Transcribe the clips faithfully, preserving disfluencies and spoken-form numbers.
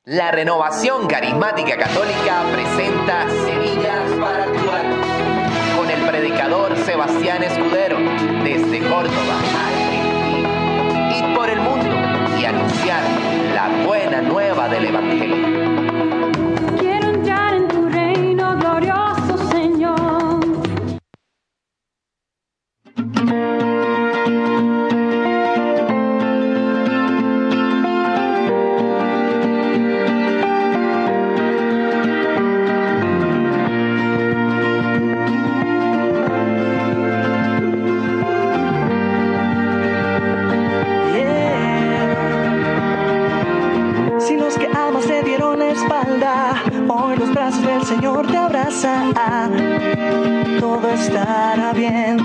La Renovación Carismática Católica presenta Semillas para tu alma con el predicador Sebastián Escudero desde Córdoba a y por el mundo y anunciar la buena nueva del Evangelio. Quiero entrar en tu reino glorioso, Señor. Hoy los brazos del Señor te abrazan, todo estará bien.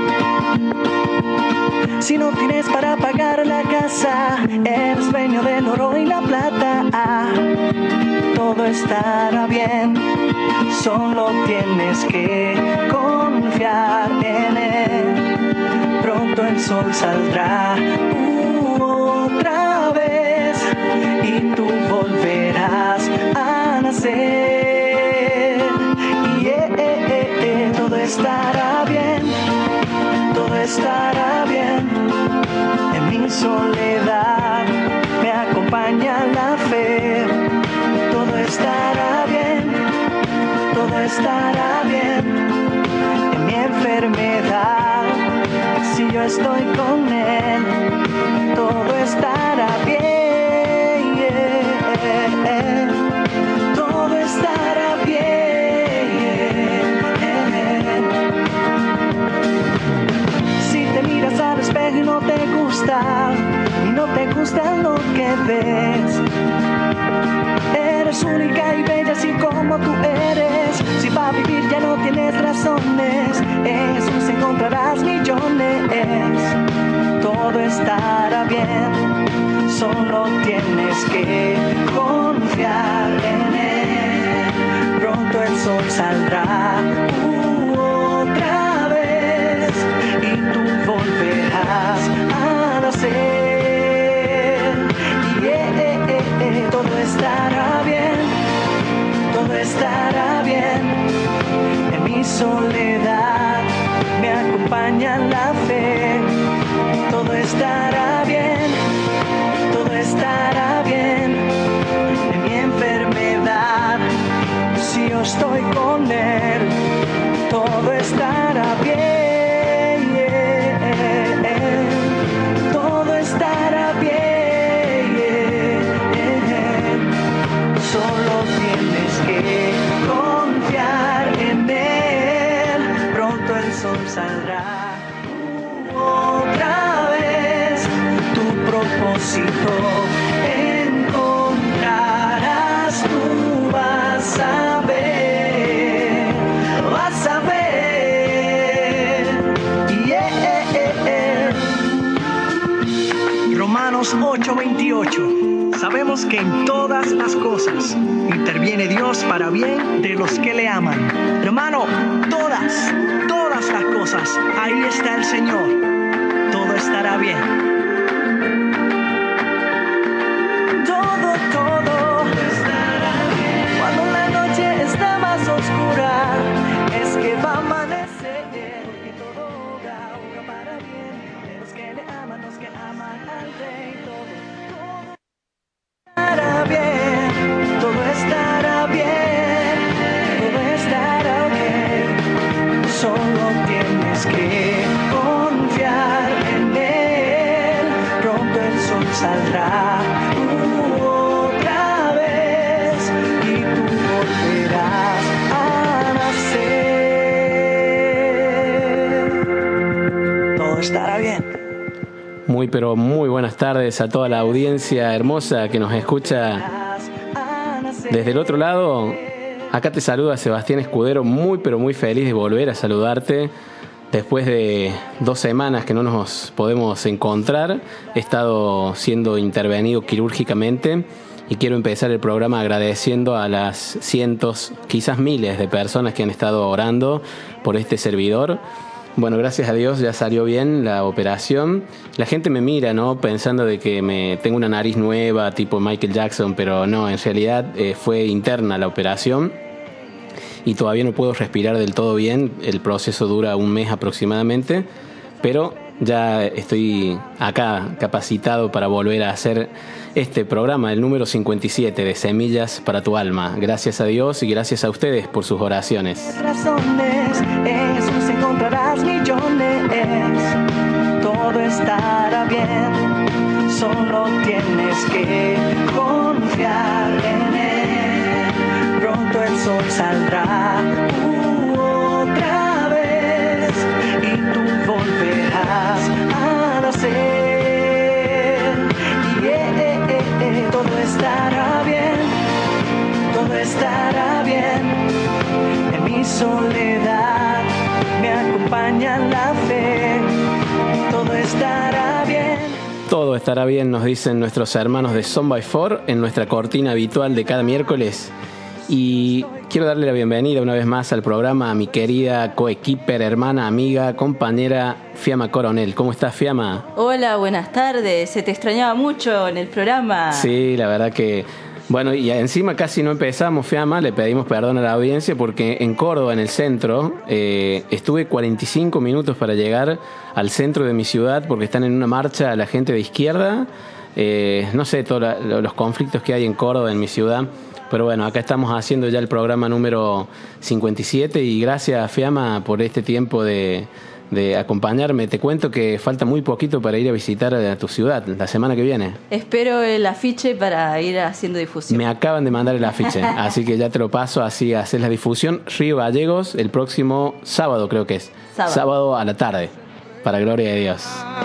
Si no tienes para pagar la casa, eres dueño del oro y la plata, todo estará bien. Solo tienes que confiar en Él. Pronto el sol saldrá uh, otra vez y tú volverás a nacer. Yeah, yeah, yeah. Todo estará bien, todo estará bien. En mi soledad me acompaña la fe. Todo estará bien, todo estará bien. En mi enfermedad, si yo estoy con Él, todo estará bien. Todo estará bien. Si te miras al espejo y no te gusta, y no te gusta lo que ves, eres única y bella así como tú eres. Si para vivir ya no tienes razones, en Jesús encontrarás millones. Todo estará bien. Solo tienes que confiar en Él. Pronto el sol saldrá uh, otra vez y tú volverás a nacer. Yeah, yeah, yeah. Todo estará bien, todo estará bien. En mi soledad me acompaña la fe. Todo estará bien, todo estará bien. En mi enfermedad, si yo estoy con Él, todo estará bien. Yeah. Todo estará bien. Yeah. Solo tienes que confiar en Él. Pronto el sol saldrá uh, otra vez. Tu propósito encontrarás, tú vas a ver, vas a ver. Yeah. Romanos ocho veintiocho. Sabemos que en todas las cosas interviene Dios para bien de los que le aman. Hermano, todas, todas las cosas, ahí está el Señor. Todo estará bien. Saldrá uh, otra vez y tú volverás a nacer. Todo estará bien. Muy pero muy buenas tardes a toda la audiencia hermosa que nos escucha desde el otro lado. Acá te saluda Sebastián Escudero, muy pero muy feliz de volver a saludarte. Después de dos semanas que no nos podemos encontrar, he estado siendo intervenido quirúrgicamente y quiero empezar el programa agradeciendo a las cientos, quizás miles de personas que han estado orando por este servidor. Bueno, gracias a Dios ya salió bien la operación. La gente me mira, ¿no? Pensando de que me tengo una nariz nueva, tipo Michael Jackson, pero no, en realidad eh, fue interna la operación y todavía no puedo respirar del todo bien. El proceso dura un mes aproximadamente, pero ya estoy acá capacitado para volver a hacer este programa, el número cincuenta y siete de Semillas para tu Alma. Gracias a Dios y gracias a ustedes por sus oraciones. Razones, en Jesús encontrarás millones, todo estará bien, solo tienes que confiar en Él, pronto el sol saldrá uh, otra vez y tú volverás a nacer. Todo estará bien, todo estará bien. En mi soledad me acompaña la fe. Todo estará bien. Todo estará bien, nos dicen nuestros hermanos de Son by Four en nuestra cortina habitual de cada miércoles. Y quiero darle la bienvenida una vez más al programa a mi querida coequiper, hermana, amiga, compañera Fiamma Coronel. ¿Cómo estás, Fiamma? Hola, buenas tardes. Se te extrañaba mucho en el programa. Sí, la verdad que... Bueno, y encima casi no empezamos, Fiamma, le pedimos perdón a la audiencia porque en Córdoba, en el centro, eh, estuve cuarenta y cinco minutos para llegar al centro de mi ciudad porque están en una marcha la gente de izquierda. Eh, no sé, todos los conflictos que hay en Córdoba, en mi ciudad. Pero bueno, acá estamos haciendo ya el programa número cincuenta y siete y gracias, Fiamma, por este tiempo de, de acompañarme. Te cuento que falta muy poquito para ir a visitar a tu ciudad la semana que viene. Espero el afiche para ir haciendo difusión. Me acaban de mandar el afiche, así que ya te lo paso, así haces la difusión. Río Gallegos, el próximo sábado creo que es. Sábado. Sábado a la tarde, para gloria de Dios.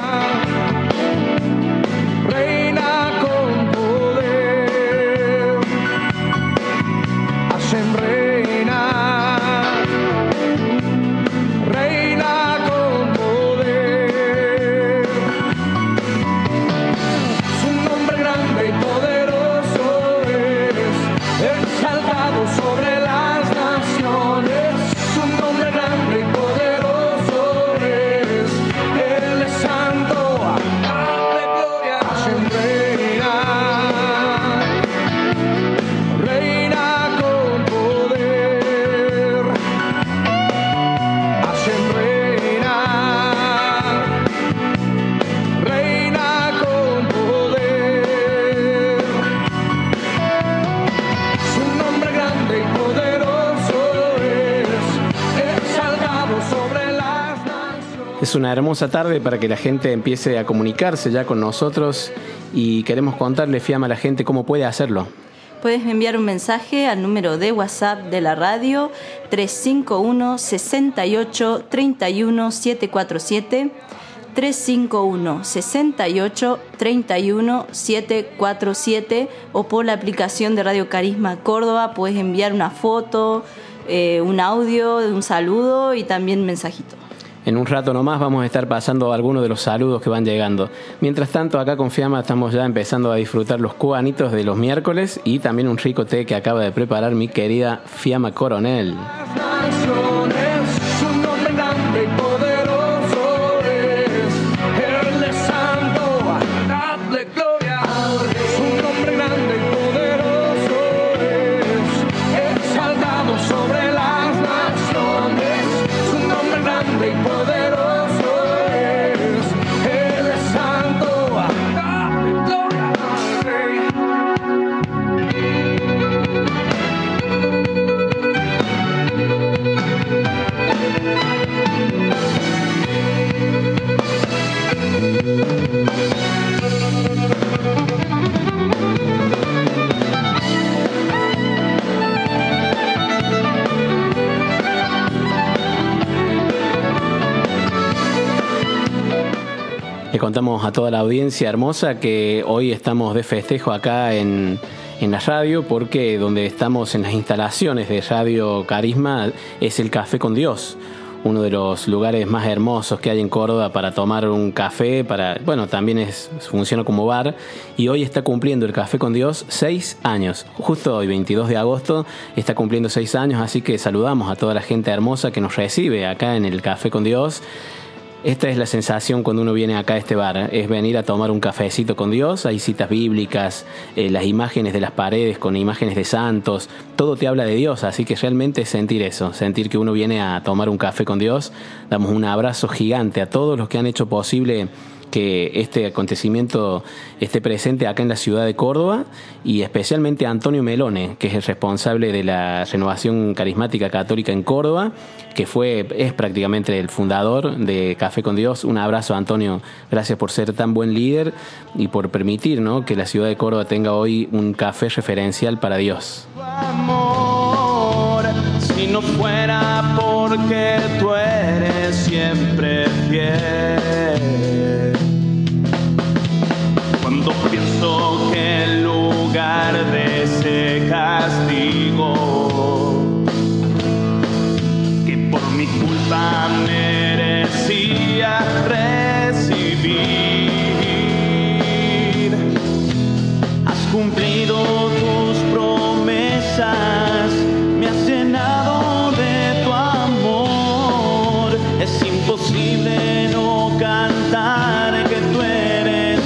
Es una hermosa tarde para que la gente empiece a comunicarse ya con nosotros y queremos contarle, Fiamma, a la gente cómo puede hacerlo. Puedes enviar un mensaje al número de WhatsApp de la radio tres cinco uno, seis ocho, tres uno, siete cuatro siete, tres cinco uno, seis ocho, tres uno, siete cuatro siete, o por la aplicación de Radio Carisma Córdoba puedes enviar una foto, eh, un audio, un saludo y también un mensajito. En un rato nomás vamos a estar pasando algunos de los saludos que van llegando. Mientras tanto, acá con Fiamma estamos ya empezando a disfrutar los cubanitos de los miércoles y también un rico té que acaba de preparar mi querida Fiamma Coronel. Le contamos a toda la audiencia hermosa que hoy estamos de festejo acá en, en la radio porque donde estamos en las instalaciones de Radio Carisma es el Café con Dios, uno de los lugares más hermosos que hay en Córdoba para tomar un café, para, bueno, también es, funciona como bar, y hoy está cumpliendo el Café con Dios seis años. Justo hoy, veintidós de agosto, está cumpliendo seis años, así que saludamos a toda la gente hermosa que nos recibe acá en el Café con Dios. Esta es la sensación cuando uno viene acá a este bar, es venir a tomar un cafecito con Dios. Hay citas bíblicas, eh, las imágenes de las paredes con imágenes de santos, todo te habla de Dios, así que realmente es sentir eso, sentir que uno viene a tomar un café con Dios. Damos un abrazo gigante a todos los que han hecho posible que este acontecimiento esté presente acá en la ciudad de Córdoba, y especialmente a Antonio Melone, que es el responsable de la Renovación Carismática Católica en Córdoba, que fue es prácticamente el fundador de Café con Dios. Un abrazo, Antonio, gracias por ser tan buen líder y por permitir, ¿no?, que la ciudad de Córdoba tenga hoy un café referencial para Dios. Amor, si no fuera porque tú eres siempre fiel. Cuando pienso que en lugar de ese castigo que por mi culpa merecía recibir, has cumplido tus promesas, me has llenado de tu amor. Es imposible no cantar que tú eres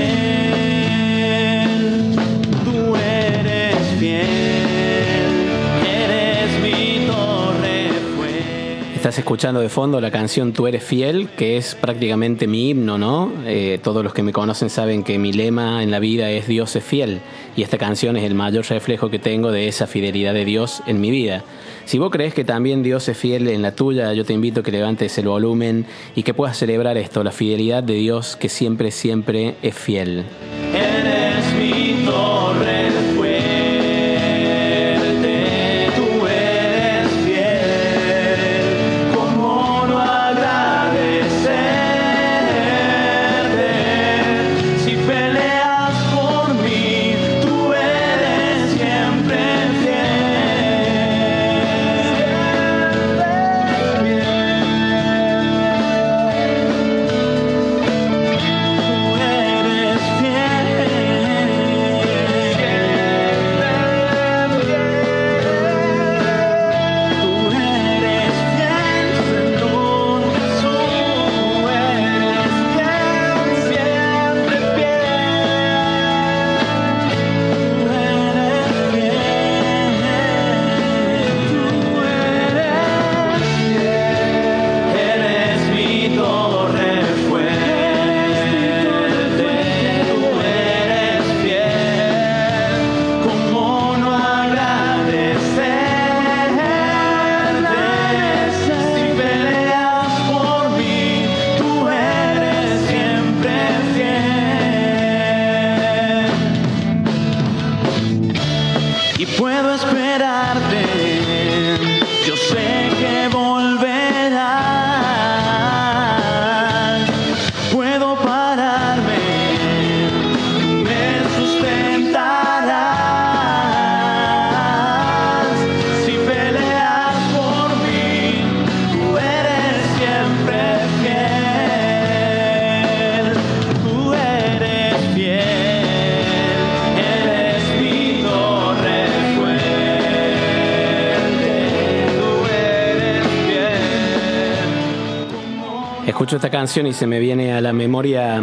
fiel, tú eres fiel, eres mi torre fuerte. Estás escuchando de fondo la canción Tú eres fiel, que es prácticamente mi himno, ¿no? Eh, todos los que me conocen saben que mi lema en la vida es Dios es fiel, y esta canción es el mayor reflejo que tengo de esa fidelidad de Dios en mi vida. Si vos crees que también Dios es fiel en la tuya, yo te invito a que levantes el volumen y que puedas celebrar esto, la fidelidad de Dios que siempre, siempre es fiel. Eres mi torre fuerte, tú eres fiel, ¿cómo no agradecerte? Si peleas por mí, tú eres siempre fiel. Escucho esta canción y se me viene a la memoria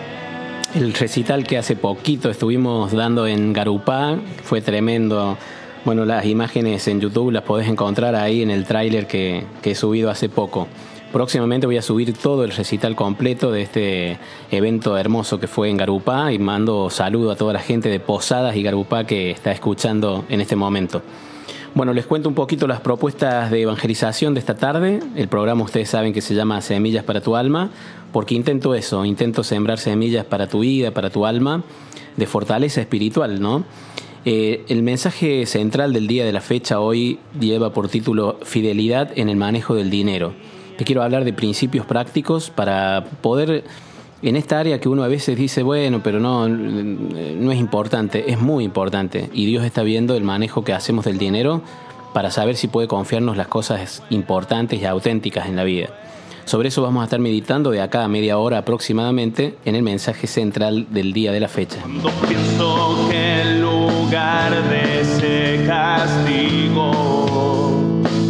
el recital que hace poquito estuvimos dando en Garupá. Fue tremendo. Bueno, las imágenes en YouTube las podés encontrar ahí en el tráiler que, que he subido hace poco. Próximamente voy a subir todo el recital completo de este evento hermoso que fue en Garupá, y mando saludo a toda la gente de Posadas y Garupá que está escuchando en este momento. Bueno, les cuento un poquito las propuestas de evangelización de esta tarde. El programa, ustedes saben que se llama Semillas para tu Alma, porque intento eso, intento sembrar semillas para tu vida, para tu alma, de fortaleza espiritual, ¿no? Eh, el mensaje central del día de la fecha hoy lleva por título Fidelidad en el manejo del dinero. Te quiero hablar de principios prácticos para poder, en esta área que uno a veces dice, bueno, pero no, no es importante, es muy importante. Y Dios está viendo el manejo que hacemos del dinero para saber si puede confiarnos las cosas importantes y auténticas en la vida. Sobre eso vamos a estar meditando de acá a media hora aproximadamente en el mensaje central del día de la fecha. Cuando pienso que en lugar de ese castigo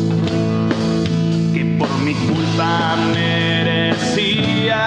que por mi culpa merecía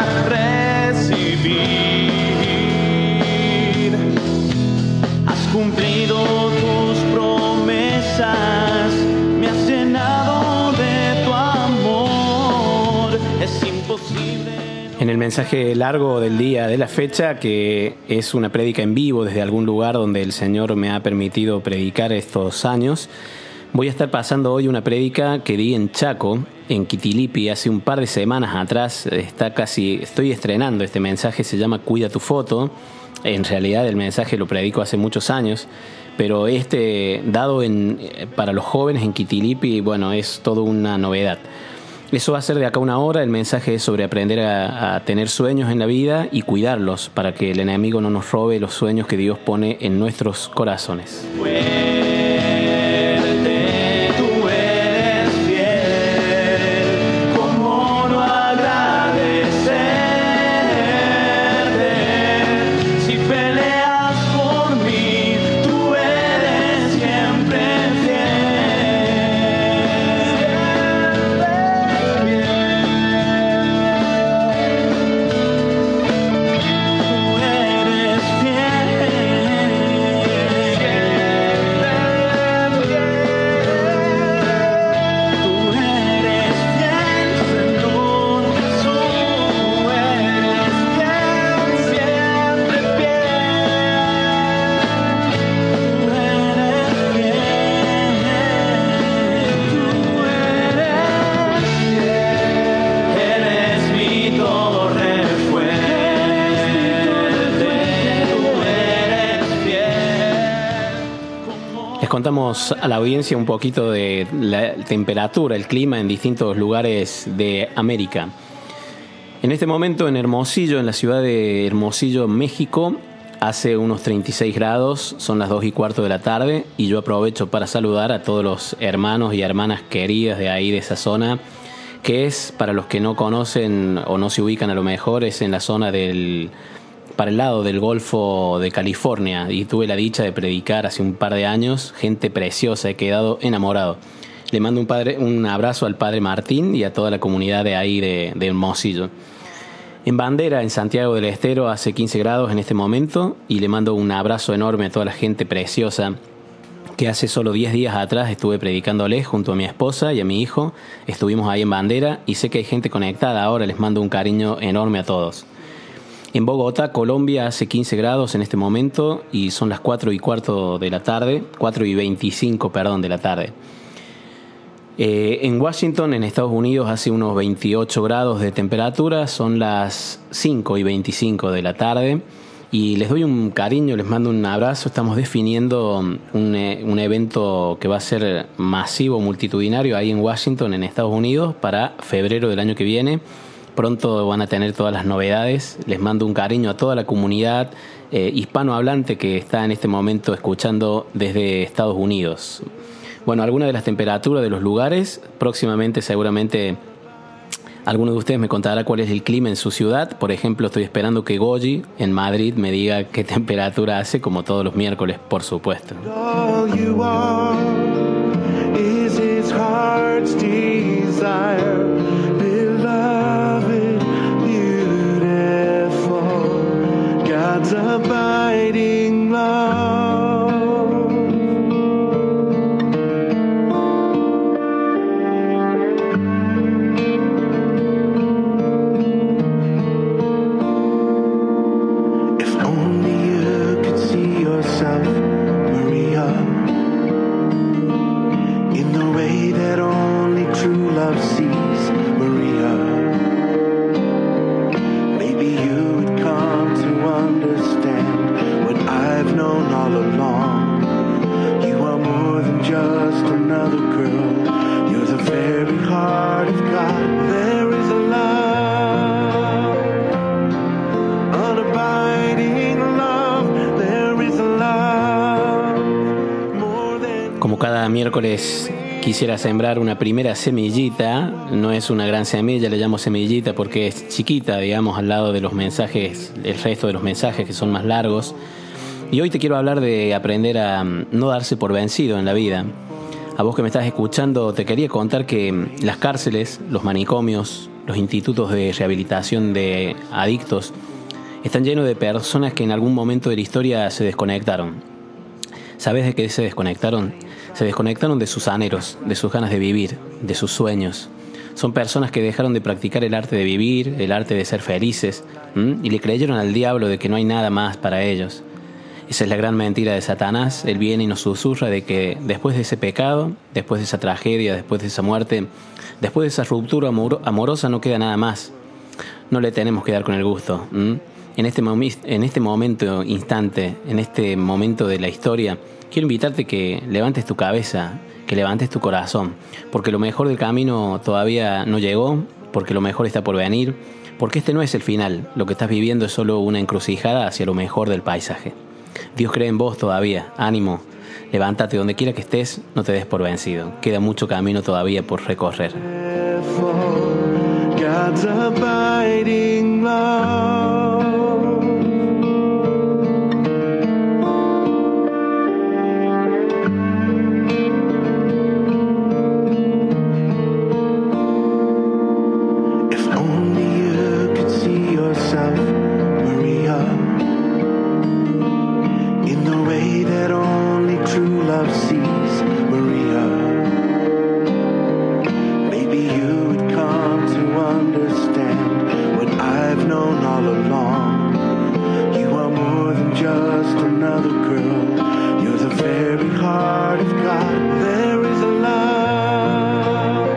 recibir, has cumplido tus promesas, me has llenado de tu amor, es imposible. En el mensaje largo del día de la fecha, que es una prédica en vivo desde algún lugar donde el Señor me ha permitido predicar estos años, voy a estar pasando hoy una prédica que di en Chaco, en Quitilipi, hace un par de semanas atrás. Está casi, estoy estrenando este mensaje, se llama Cuida tu foto. En realidad el mensaje lo predico hace muchos años, pero este dado en, para los jóvenes en Quitilipi, bueno, es toda una novedad. Eso va a ser de acá una hora. El mensaje es sobre aprender a, a tener sueños en la vida y cuidarlos para que el enemigo no nos robe los sueños que Dios pone en nuestros corazones. Les contamos a la audiencia un poquito de la temperatura, el clima en distintos lugares de América. En este momento en Hermosillo, en la ciudad de Hermosillo, México, hace unos treinta y seis grados, son las dos y cuarto de la tarde y yo aprovecho para saludar a todos los hermanos y hermanas queridas de ahí, de esa zona, que es, para los que no conocen o no se ubican a lo mejor, es en la zona del... para el lado del Golfo de California, y tuve la dicha de predicar hace un par de años. Gente preciosa, he quedado enamorado. Le mando un, padre, un abrazo al padre Martín y a toda la comunidad de ahí de, de Hermosillo. En Bandera, en Santiago del Estero, hace quince grados en este momento, y le mando un abrazo enorme a toda la gente preciosa que hace solo diez días atrás estuve predicándoles junto a mi esposa y a mi hijo. Estuvimos ahí en Bandera y sé que hay gente conectada ahora. Les mando un cariño enorme a todos. En Bogotá, Colombia, hace quince grados en este momento y son las cuatro y cuarto de la tarde, cuatro y veinticinco, perdón, de la tarde. Eh, en Washington, en Estados Unidos, hace unos veintiocho grados de temperatura, son las cinco y veinticinco de la tarde. Y les doy un cariño, les mando un abrazo. Estamos definiendo un, un evento que va a ser masivo, multitudinario, ahí en Washington, en Estados Unidos, para febrero del año que viene. Pronto van a tener todas las novedades. Les mando un cariño a toda la comunidad eh, hispanohablante que está en este momento escuchando desde Estados Unidos. Bueno, algunas de las temperaturas de los lugares. Próximamente, seguramente, alguno de ustedes me contará cuál es el clima en su ciudad. Por ejemplo, estoy esperando que Goyi, en Madrid, me diga qué temperatura hace, como todos los miércoles, por supuesto. All you are is his heart's desire. God's abiding love. If only you could see yourself, Maria, in the way that only true love sees, Maria. Maybe you would come to understand what I've known all along. You are more than just another girl. You're the very heart of God. There is a love, unabiding love. There is a love more than. Como cada miércoles quisiera sembrar una primera semillita. No es una gran semilla, le llamo semillita porque es chiquita, digamos, al lado de los mensajes, el resto de los mensajes que son más largos. Y hoy te quiero hablar de aprender a no darse por vencido en la vida. A vos que me estás escuchando, te quería contar que las cárceles, los manicomios, los institutos de rehabilitación de adictos están llenos de personas que en algún momento de la historia se desconectaron. ¿Sabés de qué se desconectaron? Se desconectaron de sus anhelos, de sus ganas de vivir, de sus sueños. Son personas que dejaron de practicar el arte de vivir, el arte de ser felices, ¿m? y le creyeron al diablo de que no hay nada más para ellos. Esa es la gran mentira de Satanás. Él viene y nos susurra de que después de ese pecado, después de esa tragedia, después de esa muerte, después de esa ruptura amor- amorosa no queda nada más. No le tenemos que dar con el gusto. ¿m? En este, momi- en este momento, instante, en este momento de la historia, quiero invitarte que levantes tu cabeza, que levantes tu corazón, porque lo mejor del camino todavía no llegó, porque lo mejor está por venir, porque este no es el final. Lo que estás viviendo es solo una encrucijada hacia lo mejor del paisaje. Dios cree en vos todavía. Ánimo, levántate donde quiera que estés, no te des por vencido. Queda mucho camino todavía por recorrer. God's abiding love. If only you could see yourself, Maria, in the way that only true love sees, Maria. Maybe you would come to understand what I've known all along. You are more than just another girl. You're the very heart of God. There is a love,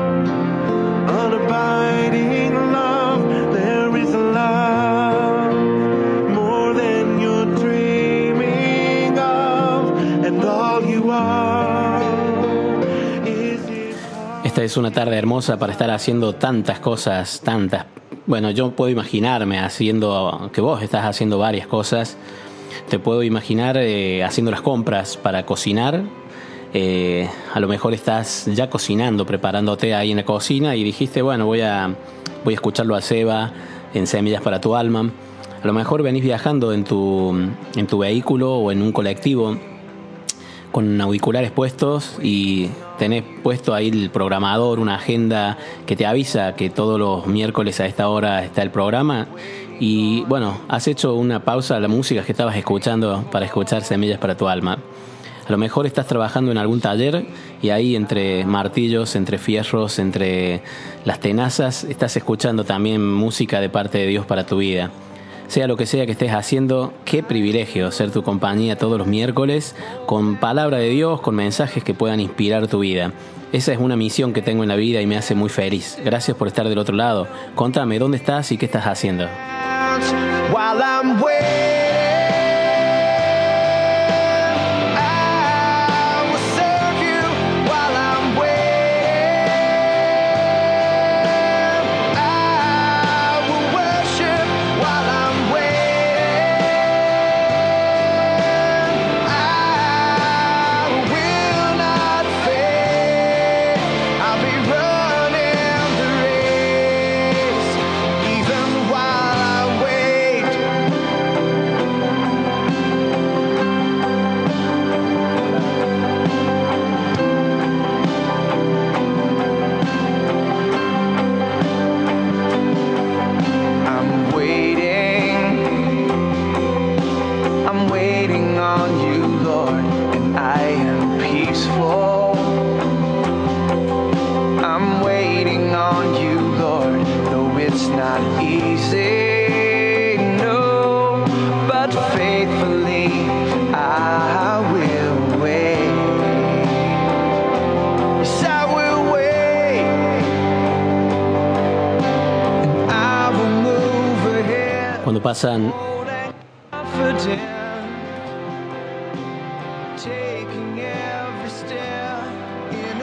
unabiding love. There is a love more than you're dreaming of, and all you are is His heart. Esta es una tarde hermosa para estar haciendo tantas cosas, tantas. Bueno, yo puedo imaginarme haciendo, que vos estás haciendo varias cosas. Te puedo imaginar eh, haciendo las compras para cocinar. Eh, a lo mejor estás ya cocinando, preparándote ahí en la cocina y dijiste, bueno, voy a, voy a escucharlo a Seba en Semillas para tu Alma. A lo mejor venís viajando en tu, en tu vehículo o en un colectivo con auriculares puestos y tenés puesto ahí el programador, una agenda que te avisa que todos los miércoles a esta hora está el programa. Y bueno, has hecho una pausa a la música que estabas escuchando para escuchar Semillas para tu Alma. A lo mejor estás trabajando en algún taller y ahí entre martillos, entre fierros, entre las tenazas, estás escuchando también música de parte de Dios para tu vida. Sea lo que sea que estés haciendo, qué privilegio ser tu compañía todos los miércoles con palabra de Dios, con mensajes que puedan inspirar tu vida. Esa es una misión que tengo en la vida y me hace muy feliz. Gracias por estar del otro lado. Contame, ¿dónde estás y qué estás haciendo? While I'm waiting, I will serve you. While I'm waiting, I will worship. While I'm waiting, I will not faint. I'll be running the race, even while I wait. I'm waiting, I'm waiting on you, Lord, and I am peaceful. I'm waiting on you, Lord, though it's not easy, no, but faithfully I will wait. Yes, I will wait, and I will move ahead. Cuando pasan Confident, taking every step in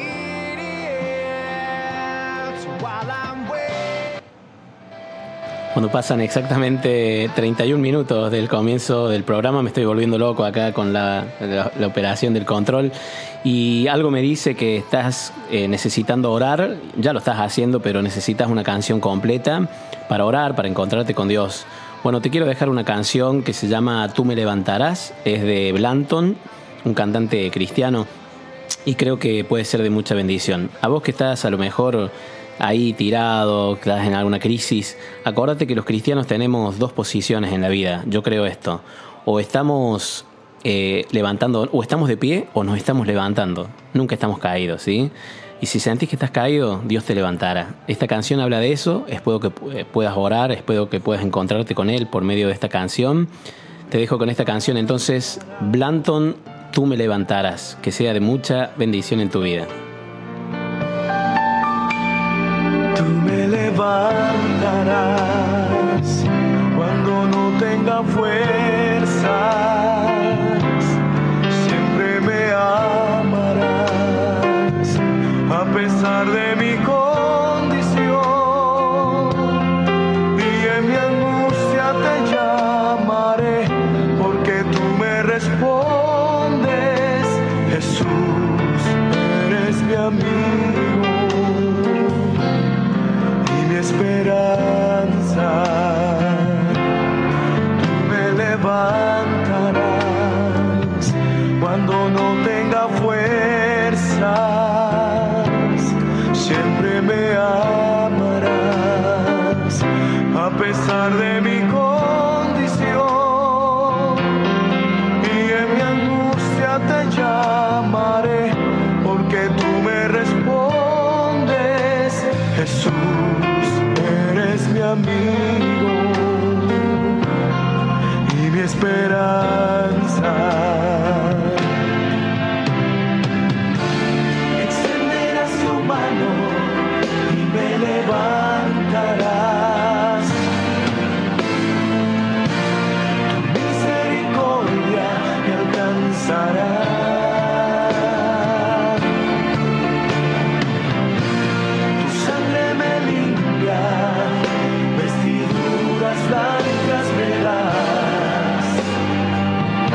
obedience while I'm waiting. Cuando pasan exactamente treinta y un minutos del comienzo del programa, me estoy volviendo loco acá con la, la, la operación del control. Y algo me dice que estás eh, necesitando orar. Ya lo estás haciendo, pero necesitas una canción completa para orar, para encontrarte con Dios. Bueno, te quiero dejar una canción que se llama Tú me levantarás. Es de Blanton, un cantante cristiano, y creo que puede ser de mucha bendición. A vos que estás a lo mejor ahí tirado, que estás en alguna crisis, acordate que los cristianos tenemos dos posiciones en la vida. Yo creo esto: o estamos eh, levantando, o estamos de pie, o nos estamos levantando. Nunca estamos caídos, ¿sí? Y si sentís que estás caído, Dios te levantará. Esta canción habla de eso. Espero que puedas orar, espero que puedas encontrarte con Él por medio de esta canción. Te dejo con esta canción entonces, Blanton, Tú me levantarás. Que sea de mucha bendición en tu vida. Tú me levantarás cuando no tenga fuerzas, siempre me amarás a pesar de mi condición, y en mi angustia te llamaré porque tú me respondes. Jesús, eres mi amigo, esperanza. Tú me levantarás cuando no tenga fuerzas, siempre me amarás a pesar de mi condición, y en mi angustia te llamaré porque tú me respondes. Jesús, eres mi amigo y mi esperanza. Extenderás tu mano y me levantarás. Tu misericordia me alcanzará. Blancas me das,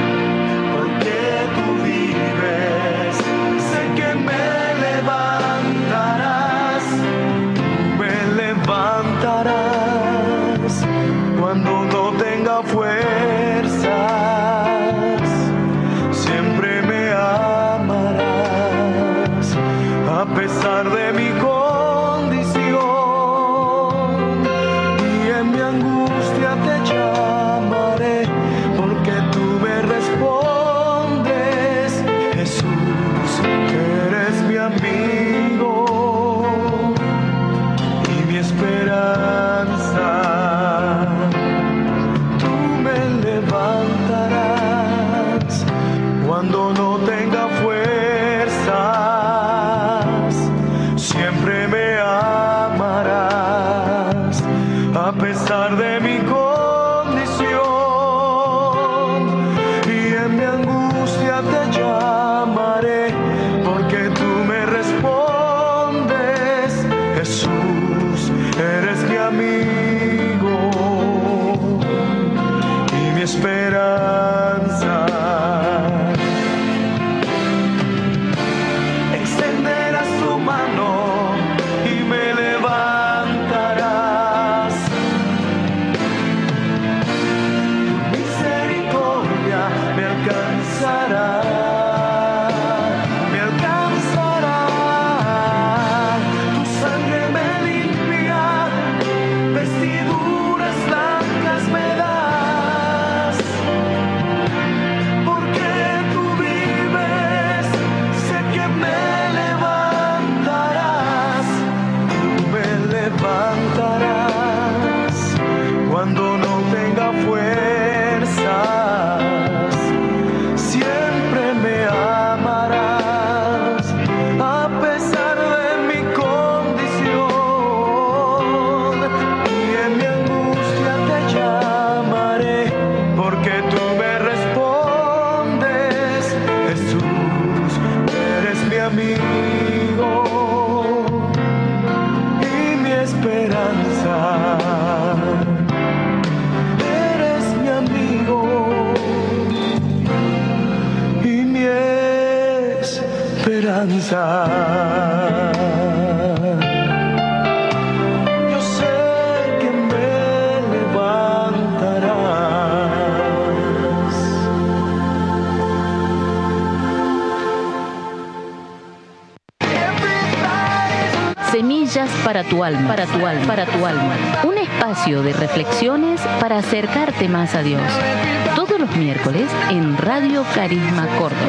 esperanza. Yo sé que me levantarás. Semillas para tu alma, para tu alma, para tu alma. Un espacio de reflexiones para acercarte más a Dios. Todos los miércoles en Radio Carisma Córdoba.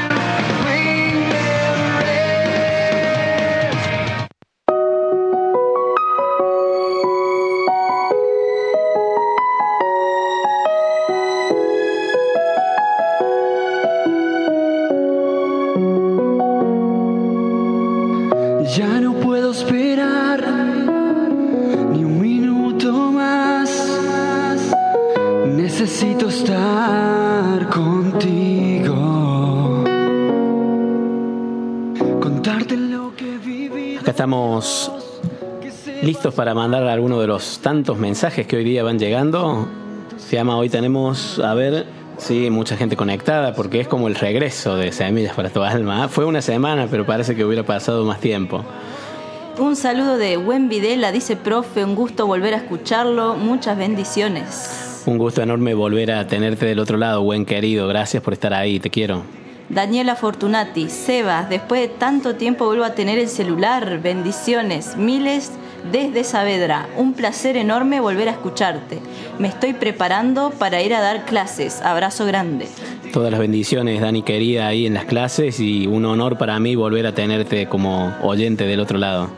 Ya no puedo esperar ni un minuto más. Necesito estar contigo. Contarte lo que he vivido. Acá estamos listos para mandar alguno de los tantos mensajes que hoy día van llegando. Se llama Hoy tenemos, a ver, sí, mucha gente conectada porque es como el regreso de Semillas para tu alma. Fue una semana, pero parece que hubiera pasado más tiempo. Un saludo de Buen Videla, dice profe, un gusto volver a escucharlo, muchas bendiciones. Un gusto enorme volver a tenerte del otro lado, buen querido. Gracias por estar ahí, te quiero. Daniela Fortunati, Sebas, después de tanto tiempo vuelvo a tener el celular, bendiciones, miles desde Saavedra. Un placer enorme volver a escucharte. Me estoy preparando para ir a dar clases. Abrazo grande. Todas las bendiciones, Dani querida, ahí en las clases, y un honor para mí volver a tenerte como oyente del otro lado.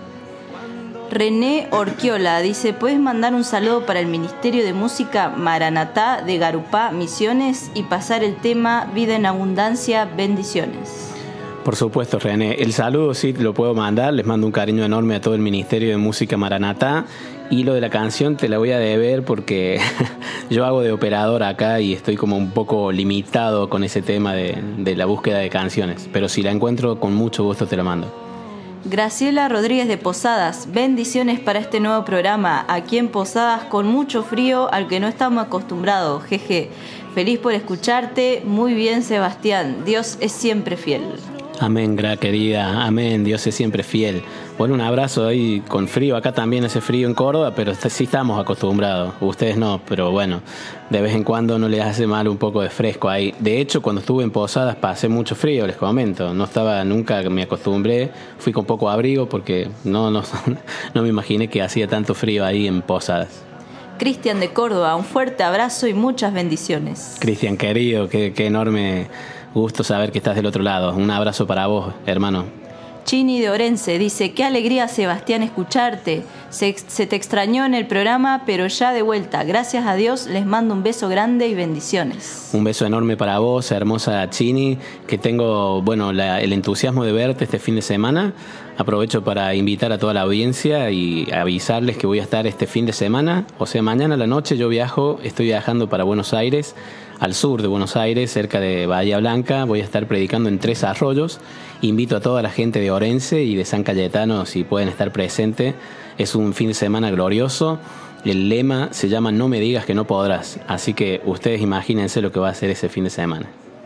René Orquiola dice, ¿puedes mandar un saludo para el Ministerio de Música Maranatá de Garupá, Misiones, y pasar el tema Vida en Abundancia, bendiciones? Por supuesto, René. El saludo sí lo puedo mandar. Les mando un cariño enorme a todo el Ministerio de Música Maranatá. Y lo de la canción te la voy a deber porque yo hago de operador acá y estoy como un poco limitado con ese tema de, de la búsqueda de canciones. Pero si la encuentro, con mucho gusto te la mando. Graciela Rodríguez de Posadas, bendiciones para este nuevo programa. Aquí en Posadas con mucho frío al que no estamos acostumbrados. Jeje. Feliz por escucharte. Muy bien, Sebastián. Dios es siempre fiel. Amén, gra querida, amén, Dios es siempre fiel. Bueno, un abrazo ahí con frío, acá también hace frío en Córdoba, pero sí estamos acostumbrados, ustedes no, pero bueno, de vez en cuando no les hace mal un poco de fresco ahí. De hecho, cuando estuve en Posadas pasé mucho frío, les comento, no estaba, nunca me acostumbré, fui con poco abrigo porque no, no, no me imaginé que hacía tanto frío ahí en Posadas. Cristian de Córdoba, un fuerte abrazo y muchas bendiciones. Cristian querido, qué, qué enorme gusto saber que estás del otro lado. Un abrazo para vos, hermano. Chini de Orense dice, qué alegría, Sebastián, escucharte. Se, se te extrañó en el programa, pero ya de vuelta. Gracias a Dios, les mando un beso grande y bendiciones. Un beso enorme para vos, hermosa Chini, que tengo, bueno, la, el entusiasmo de verte este fin de semana. Aprovecho para invitar a toda la audiencia y avisarles que voy a estar este fin de semana, o sea, mañana a la noche yo viajo, estoy viajando para Buenos Aires, al sur de Buenos Aires, cerca de Bahía Blanca. Voy a estar predicando en Tres Arroyos. Invito a toda la gente de Orense y de San Cayetano si pueden estar presentes. Es un fin de semana glorioso. El lema se llama No me digas que no podrás. Así que ustedes imagínense lo que va a ser ese fin de semana.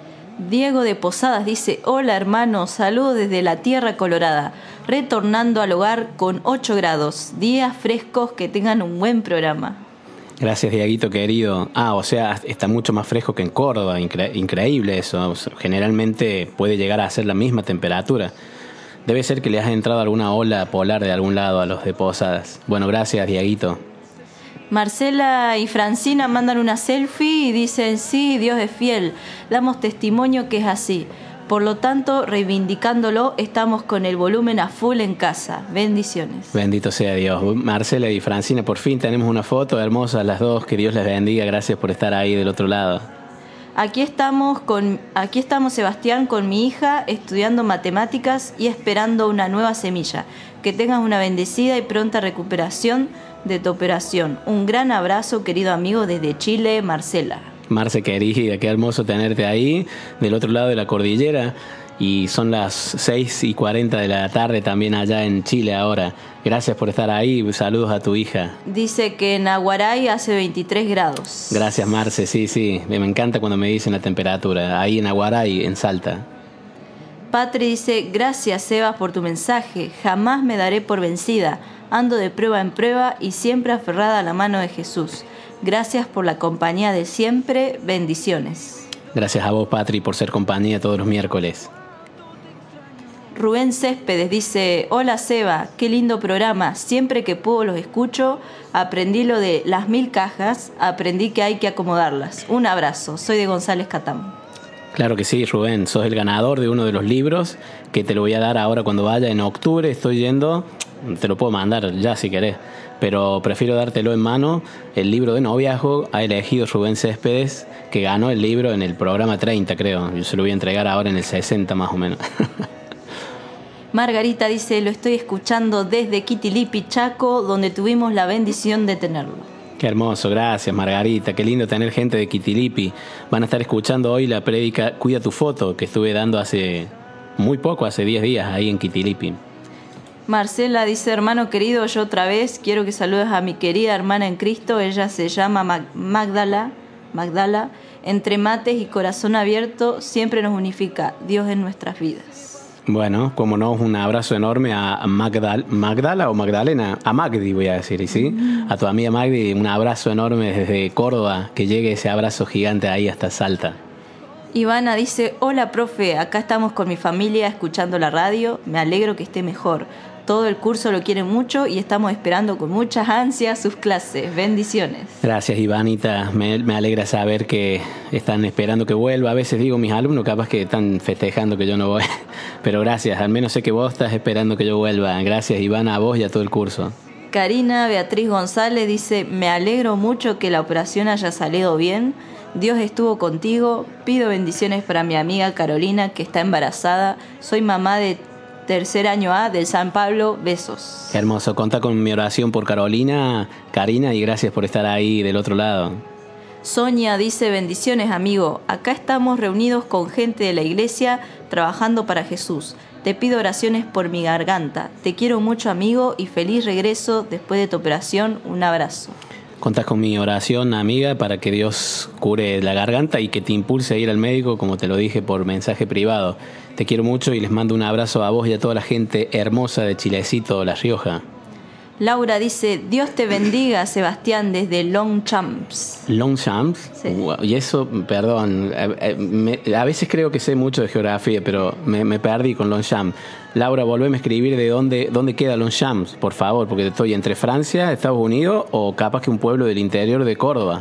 Diego de Posadas dice, hola hermano, saludos desde la Tierra Colorada, retornando al hogar con ocho grados, días frescos, que tengan un buen programa. Gracias, Dieguito querido. Ah, o sea, está mucho más fresco que en Córdoba, Incre- increíble eso. O sea, generalmente puede llegar a ser la misma temperatura. Debe ser que le has entrado alguna ola polar de algún lado a los de Posadas. Bueno, gracias, Dieguito. Marcela y Francina mandan una selfie y dicen, sí, Dios es fiel, damos testimonio que es así. Por lo tanto, reivindicándolo, estamos con el volumen a full en casa. Bendiciones. Bendito sea Dios. Marcela y Francina, por fin tenemos una foto hermosa las dos. Que Dios les bendiga. Gracias por estar ahí del otro lado. Aquí estamos, con, aquí estamos, Sebastián, con mi hija, estudiando matemáticas y esperando una nueva semilla. Que tengas una bendecida y pronta recuperación de tu operación. Un gran abrazo, querido amigo, desde Chile, Marcela. Marce querida, qué hermoso tenerte ahí, del otro lado de la cordillera. Y son las seis y cuarenta de la tarde también allá en Chile ahora. Gracias por estar ahí, saludos a tu hija. Dice que en Aguaray hace veintitrés grados. Gracias, Marce, sí, sí, me encanta cuando me dicen la temperatura. Ahí en Aguaray, en Salta. Patri dice, gracias Sebas por tu mensaje, jamás me daré por vencida, ando de prueba en prueba y siempre aferrada a la mano de Jesús. Gracias por la compañía de siempre, bendiciones. Gracias a vos, Patri, por ser compañía todos los miércoles. Rubén Céspedes dice, hola Seba, qué lindo programa, siempre que puedo los escucho, aprendí lo de las mil cajas, aprendí que hay que acomodarlas. Un abrazo, soy de González Catán. Claro que sí, Rubén, sos el ganador de uno de los libros que te lo voy a dar ahora cuando vaya en octubre, estoy yendo, te lo puedo mandar ya si querés, pero prefiero dártelo en mano. El libro de noviazgo ha elegido Rubén Céspedes, que ganó el libro en el programa treinta, creo, yo se lo voy a entregar ahora en el sesenta más o menos. Margarita dice, lo estoy escuchando desde Quitilipi, Chaco, donde tuvimos la bendición de tenerlo. Qué hermoso, gracias Margarita, qué lindo tener gente de Quitilipi. Van a estar escuchando hoy la prédica Cuida tu foto, que estuve dando hace muy poco, hace diez días ahí en Quitilipi. Marcela dice, hermano querido, yo otra vez quiero que saludes a mi querida hermana en Cristo, ella se llama Mag- Magdala, Magdala, entre mates y corazón abierto, siempre nos unifica Dios en nuestras vidas. Bueno, como no, un abrazo enorme a Magdal, Magdala o Magdalena, a Magdi voy a decir, ¿y sí? A tu amiga Magdi, un abrazo enorme desde Córdoba, que llegue ese abrazo gigante ahí hasta Salta. Ivana dice, hola profe, acá estamos con mi familia escuchando la radio, me alegro que esté mejor. Todo el curso lo quiere mucho y estamos esperando con muchas ansias sus clases. Bendiciones. Gracias, Ivanita. Me, me alegra saber que están esperando que vuelva. A veces digo, mis alumnos capaz que están festejando que yo no voy. Pero gracias, al menos sé que vos estás esperando que yo vuelva. Gracias, Ivana, a vos y a todo el curso. Karina Beatriz González dice, me alegro mucho que la operación haya salido bien. Dios estuvo contigo. Pido bendiciones para mi amiga Carolina, que está embarazada. Soy mamá de tercer año A del San Pablo, besos. Qué hermoso, contá con mi oración por Carolina, Karina, y gracias por estar ahí del otro lado. Sonia dice, bendiciones amigo, acá estamos reunidos con gente de la iglesia trabajando para Jesús. Te pido oraciones por mi garganta. Te quiero mucho amigo y feliz regreso después de tu operación. Un abrazo. Contás con mi oración, amiga, para que Dios cure la garganta y que te impulse a ir al médico, como te lo dije por mensaje privado. Te quiero mucho y les mando un abrazo a vos y a toda la gente hermosa de Chilecito, La Rioja. Laura dice, Dios te bendiga, Sebastián, desde Longchamps. ¿Longchamps? Sí. Wow. Y eso, perdón, a, me, a veces creo que sé mucho de geografía, pero me, me perdí con Longchamps. Laura, volveme a escribir de dónde, dónde queda Longchamps, por favor, porque estoy entre Francia, Estados Unidos o capaz que un pueblo del interior de Córdoba.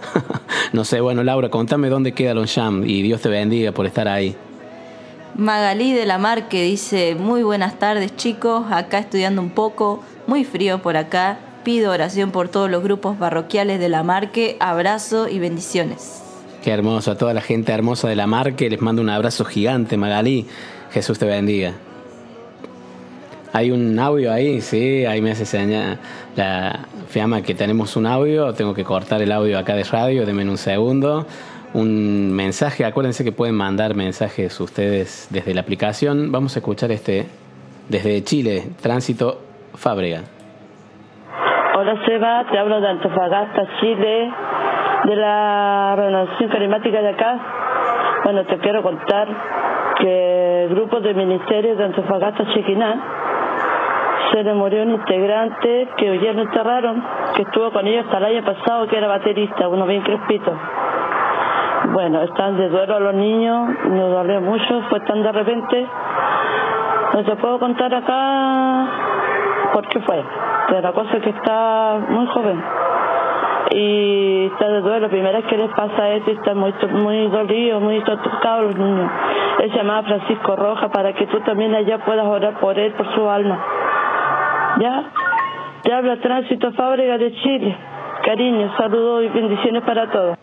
No sé, bueno, Laura, contame dónde queda Longchamps y Dios te bendiga por estar ahí. Magalí de la Mar, que dice, muy buenas tardes chicos, acá estudiando un poco, muy frío por acá, pido oración por todos los grupos parroquiales de La Marque, abrazo y bendiciones. Qué hermoso, a toda la gente hermosa de La Marque, les mando un abrazo gigante, Magalí, Jesús te bendiga. ¿Hay un audio ahí? Sí, ahí me hace señal la Fiamma que tenemos un audio, tengo que cortar el audio acá de radio, denme un segundo. Un mensaje, acuérdense que pueden mandar mensajes ustedes desde la aplicación. Vamos a escuchar este desde Chile, Tránsito Fábrega. Hola Seba, te hablo de Antofagasta, Chile, de la Renovación Carismática de acá. Bueno, te quiero contar que el grupo de ministerios de Antofagasta, Chequiná, se le murió un integrante que hoy día lo enterraron, que estuvo con ellos hasta el año pasado, que era baterista, uno bien crespito. Bueno, están de duelo a los niños, nos dolió mucho, fue tan de repente. No te puedo contar acá por qué fue, pero la cosa es que está muy joven y está de duelo. La primera vez que les pasa esto, está muy, muy dolido, muy tocado los niños. Él se llamaba Francisco Roja, para que tú también allá puedas orar por él, por su alma. ¿Ya? Te habla Tránsito Fábrega de Chile. Cariño, saludos y bendiciones para todos.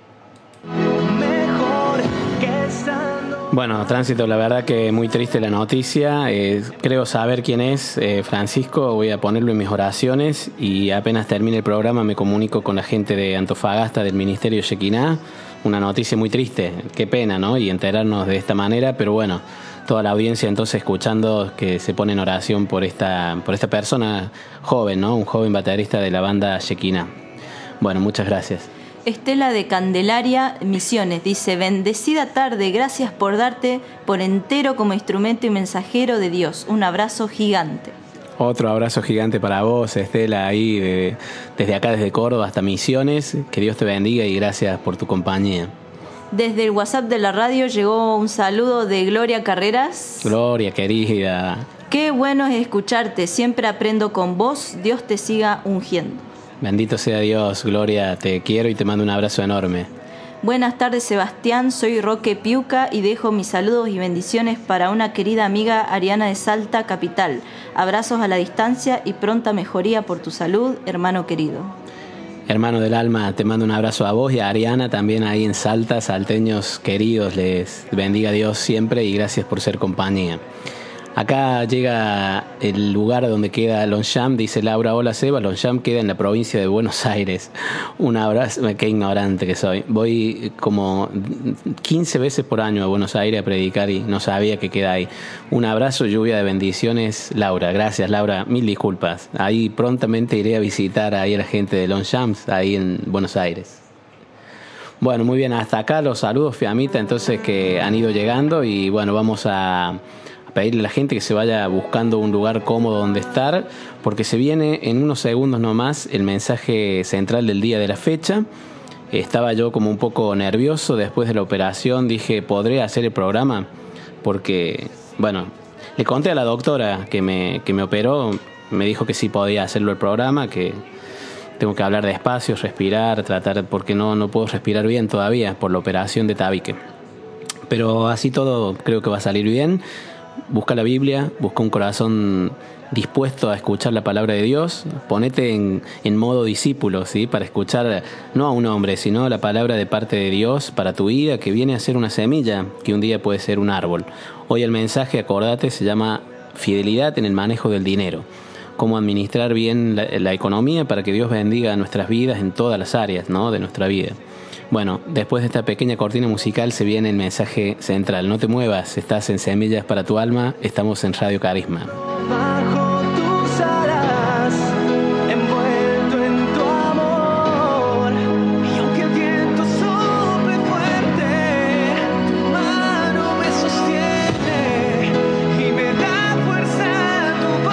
Bueno, Tránsito, la verdad que muy triste la noticia. Eh, creo saber quién es eh, Francisco, voy a ponerlo en mis oraciones y apenas termine el programa me comunico con la gente de Antofagasta del Ministerio Chequiná. Una noticia muy triste, qué pena, ¿no? Y enterarnos de esta manera, pero bueno, toda la audiencia entonces escuchando que se pone en oración por esta, por esta persona joven, ¿no? Un joven baterista de la banda Chequiná. Bueno, muchas gracias. Estela de Candelaria, Misiones, dice: bendecida tarde, gracias por darte por entero como instrumento y mensajero de Dios. Un abrazo gigante. Otro abrazo gigante para vos, Estela, ahí de, desde acá, desde Córdoba hasta Misiones. Que Dios te bendiga y gracias por tu compañía. Desde el WhatsApp de la radio llegó un saludo de Gloria Carreras. Gloria, querida. Qué bueno es escucharte, siempre aprendo con vos, Dios te siga ungiendo. Bendito sea Dios, Gloria, te quiero y te mando un abrazo enorme. Buenas tardes, Sebastián, soy Roque Piuca y dejo mis saludos y bendiciones para una querida amiga Ariana de Salta, capital. Abrazos a la distancia y pronta mejoría por tu salud, hermano querido. Hermano del alma, te mando un abrazo a vos y a Ariana también ahí en Salta, salteños queridos, les bendiga Dios siempre y gracias por ser compañía. Acá llega el lugar donde queda Longchamp, dice Laura: hola Seba, Longchamp queda en la provincia de Buenos Aires. Un abrazo, qué ignorante que soy. Voy como quince veces por año a Buenos Aires a predicar y no sabía que queda ahí. Un abrazo, lluvia de bendiciones, Laura. Gracias, Laura, mil disculpas. Ahí prontamente iré a visitar ahí a la gente de Longchamp, ahí en Buenos Aires. Bueno, muy bien, hasta acá los saludos, Fiamita, entonces, que han ido llegando y bueno, vamos a... pedirle a la gente que se vaya buscando un lugar cómodo donde estar, porque se viene en unos segundos nomás el mensaje central del día de la fecha. Estaba yo como un poco nervioso después de la operación, dije, ¿podré hacer el programa? Porque, bueno, le conté a la doctora que me, que me operó, me dijo que sí podía hacerlo el programa, que tengo que hablar despacio, respirar, tratar, porque no, no puedo respirar bien todavía por la operación de tabique. Pero así todo creo que va a salir bien. Busca la Biblia, busca un corazón dispuesto a escuchar la palabra de Dios, ponete en, en modo discípulo, ¿sí? Para escuchar no a un hombre, sino la palabra de parte de Dios para tu vida, que viene a ser una semilla, que un día puede ser un árbol. Hoy el mensaje, acordate, se llama fidelidad en el manejo del dinero. Cómo administrar bien la, la economía para que Dios bendiga nuestras vidas en todas las áreas, ¿no?, de nuestra vida. Bueno, después de esta pequeña cortina musical se viene el mensaje central. No te muevas, estás en Semillas para tu Alma, estamos en Radio Carisma. Bajo tus alas, envuelto en tu amor, y aunque el viento sople fuerte, tu mano me sostiene y me da fuerza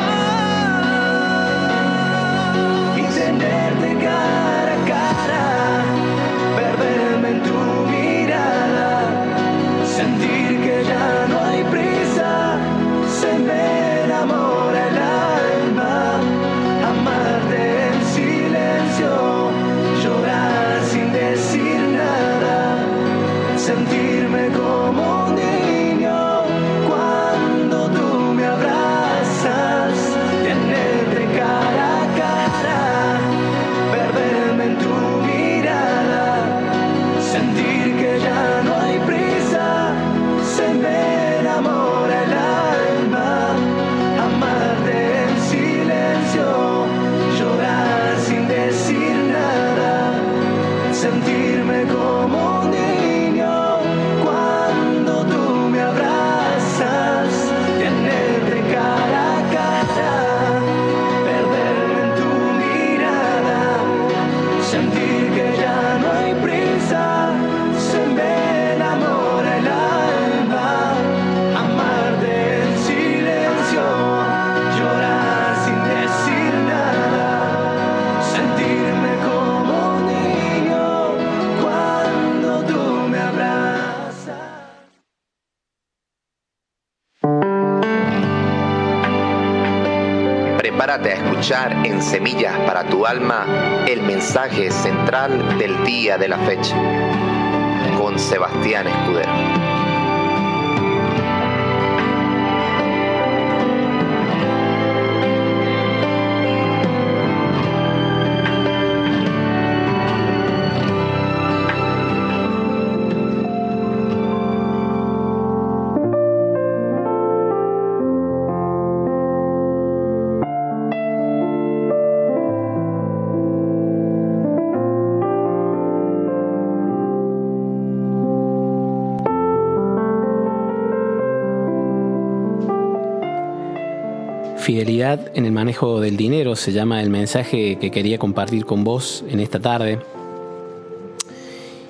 tu voz. Y tenerte cara a cara, perderme en tu mirada, sentir que ya no hay prisa, se me enamora el alma, amarte en silencio, llorar sin decir nada, sentirme como un niño cuando tú me abrazas, tenerte cara a cara, perderme en tu mirada, sentir que ya no hay prisa, se me enamora el alma, amarte en silencio, llorar sin decir nada, sentirme como un niño cuando tú me abrazas, tenerte cara a cara, perderme en tu mirada, sentir que ya no hay prisa, se me enamora el alma, amarte en silencio, llorar sin decir nada, sentirme como un niño cuando tú me abrazas. Prepárate a escuchar en Semillas para tu Alma el mensaje central del día de la fecha, con Sebastián Escudero. Fidelidad en el manejo del dinero se llama el mensaje que quería compartir con vos en esta tarde.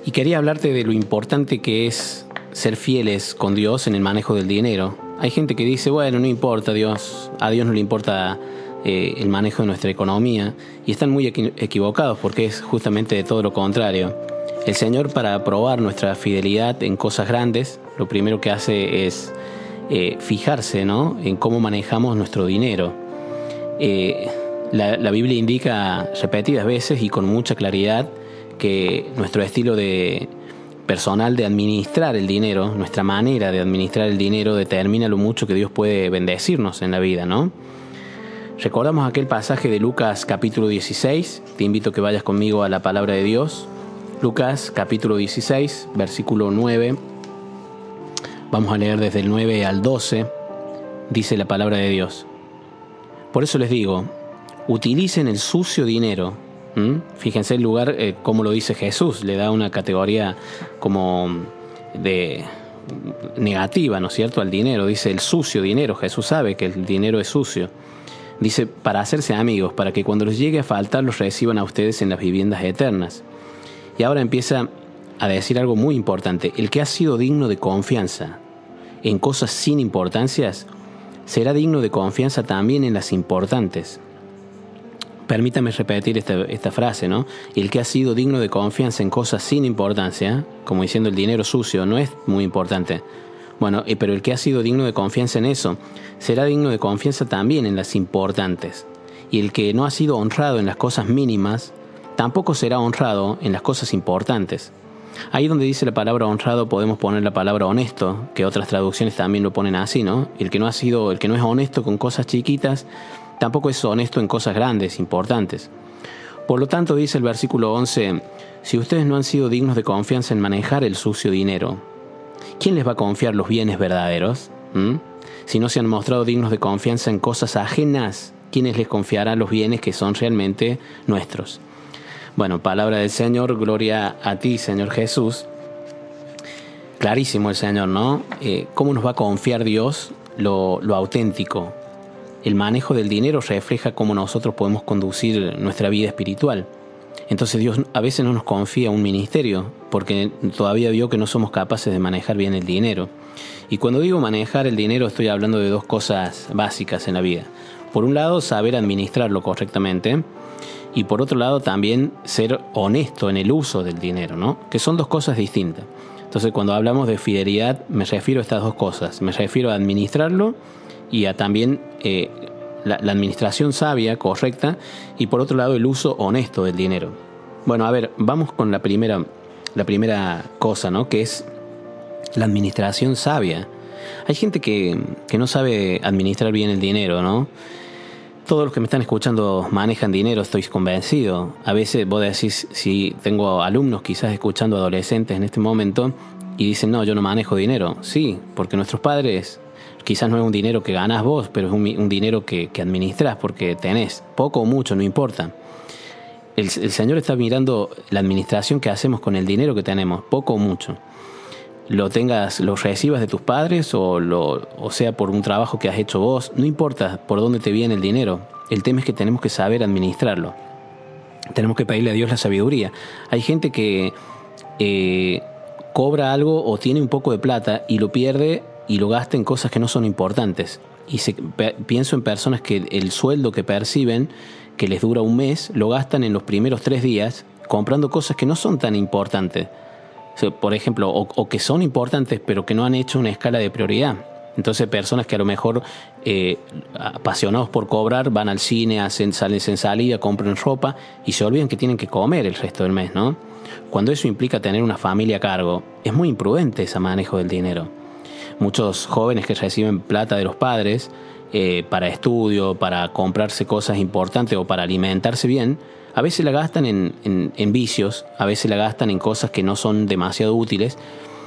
Y quería hablarte de lo importante que es ser fieles con Dios en el manejo del dinero. Hay gente que dice, bueno, no importa Dios, a Dios no le importa eh, el manejo de nuestra economía, y están muy equi- equivocados porque es justamente de todo lo contrario. El Señor, para probar nuestra fidelidad en cosas grandes, lo primero que hace es eh, fijarse, ¿no?, en cómo manejamos nuestro dinero. Eh, la, la Biblia indica repetidas veces y con mucha claridad que nuestro estilo de personal de administrar el dinero, nuestra manera de administrar el dinero, determina lo mucho que Dios puede bendecirnos en la vida, ¿no? Recordamos aquel pasaje de Lucas capítulo dieciséis. Te invito a que vayas conmigo a la palabra de Dios. Lucas capítulo dieciséis, versículo nueve. Vamos a leer desde el nueve al doce. Dice la palabra de Dios: por eso les digo, utilicen el sucio dinero. ¿Mm? Fíjense el lugar, eh, como lo dice Jesús, le da una categoría como de negativa, ¿no es cierto?, al dinero. Dice el sucio dinero. Jesús sabe que el dinero es sucio. Dice, para hacerse amigos, para que cuando les llegue a faltar los reciban a ustedes en las viviendas eternas. Y ahora empieza a decir algo muy importante. El que ha sido digno de confianza en cosas sin importancias, será digno de confianza también en las importantes. Permítame repetir esta, esta frase, ¿no? El que ha sido digno de confianza en cosas sin importancia, como diciendo el dinero sucio no es muy importante. Bueno, eh, pero el que ha sido digno de confianza en eso, será digno de confianza también en las importantes. Y el que no ha sido honrado en las cosas mínimas, tampoco será honrado en las cosas importantes. Ahí donde dice la palabra honrado podemos poner la palabra honesto, que otras traducciones también lo ponen así, ¿no? El que no ha sido, el que no es honesto con cosas chiquitas, tampoco es honesto en cosas grandes, importantes. Por lo tanto, dice el versículo once, si ustedes no han sido dignos de confianza en manejar el sucio dinero, ¿quién les va a confiar los bienes verdaderos? ¿Mm? Si no se han mostrado dignos de confianza en cosas ajenas, ¿quiénes les confiarán los bienes que son realmente nuestros? Bueno, palabra del Señor, gloria a ti, Señor Jesús. Clarísimo el Señor, ¿no? Eh, ¿Cómo nos va a confiar Dios lo, lo auténtico? El manejo del dinero refleja cómo nosotros podemos conducir nuestra vida espiritual. Entonces Dios a veces no nos confía un ministerio, porque todavía vio que no somos capaces de manejar bien el dinero. Y cuando digo manejar el dinero, estoy hablando de dos cosas básicas en la vida. Por un lado, saber administrarlo correctamente. Y por otro lado también ser honesto en el uso del dinero, ¿no? Que son dos cosas distintas. Entonces cuando hablamos de fidelidad me refiero a estas dos cosas. Me refiero a administrarlo y a también eh, la, la administración sabia, correcta, y por otro lado el uso honesto del dinero. Bueno, a ver, vamos con la primera, la primera cosa, ¿no? Que es la administración sabia. Hay gente que, que no sabe administrar bien el dinero, ¿no? Todos los que me están escuchando manejan dinero, estoy convencido. A veces vos decís, si tengo alumnos quizás escuchando adolescentes en este momento y dicen, no, yo no manejo dinero. Sí, porque nuestros padres, quizás no es un dinero que ganás vos, pero es un, un dinero que, que administrás porque tenés, poco o mucho, no importa. El, el Señor está mirando la administración que hacemos con el dinero que tenemos, poco o mucho. Lo tengas, lo recibas de tus padres o, lo, o sea por un trabajo que has hecho vos, no importa por dónde te viene el dinero. El tema es que tenemos que saber administrarlo. Tenemos que pedirle a Dios la sabiduría. Hay gente que eh, cobra algo o tiene un poco de plata y lo pierde y lo gasta en cosas que no son importantes. Y se, pe, pienso en personas que el sueldo que perciben, que les dura un mes, lo gastan en los primeros tres días comprando cosas que no son tan importantes. Por ejemplo, o, o que son importantes pero que no han hecho una escala de prioridad. Entonces personas que a lo mejor eh, apasionados por cobrar van al cine, hacen, salen en salida, compran ropa y se olvidan que tienen que comer el resto del mes, ¿no? Cuando eso implica tener una familia a cargo, es muy imprudente ese manejo del dinero. Muchos jóvenes que reciben plata de los padres eh, para estudio, para comprarse cosas importantes o para alimentarse bien, a veces la gastan en, en, en vicios, a veces la gastan en cosas que no son demasiado útiles.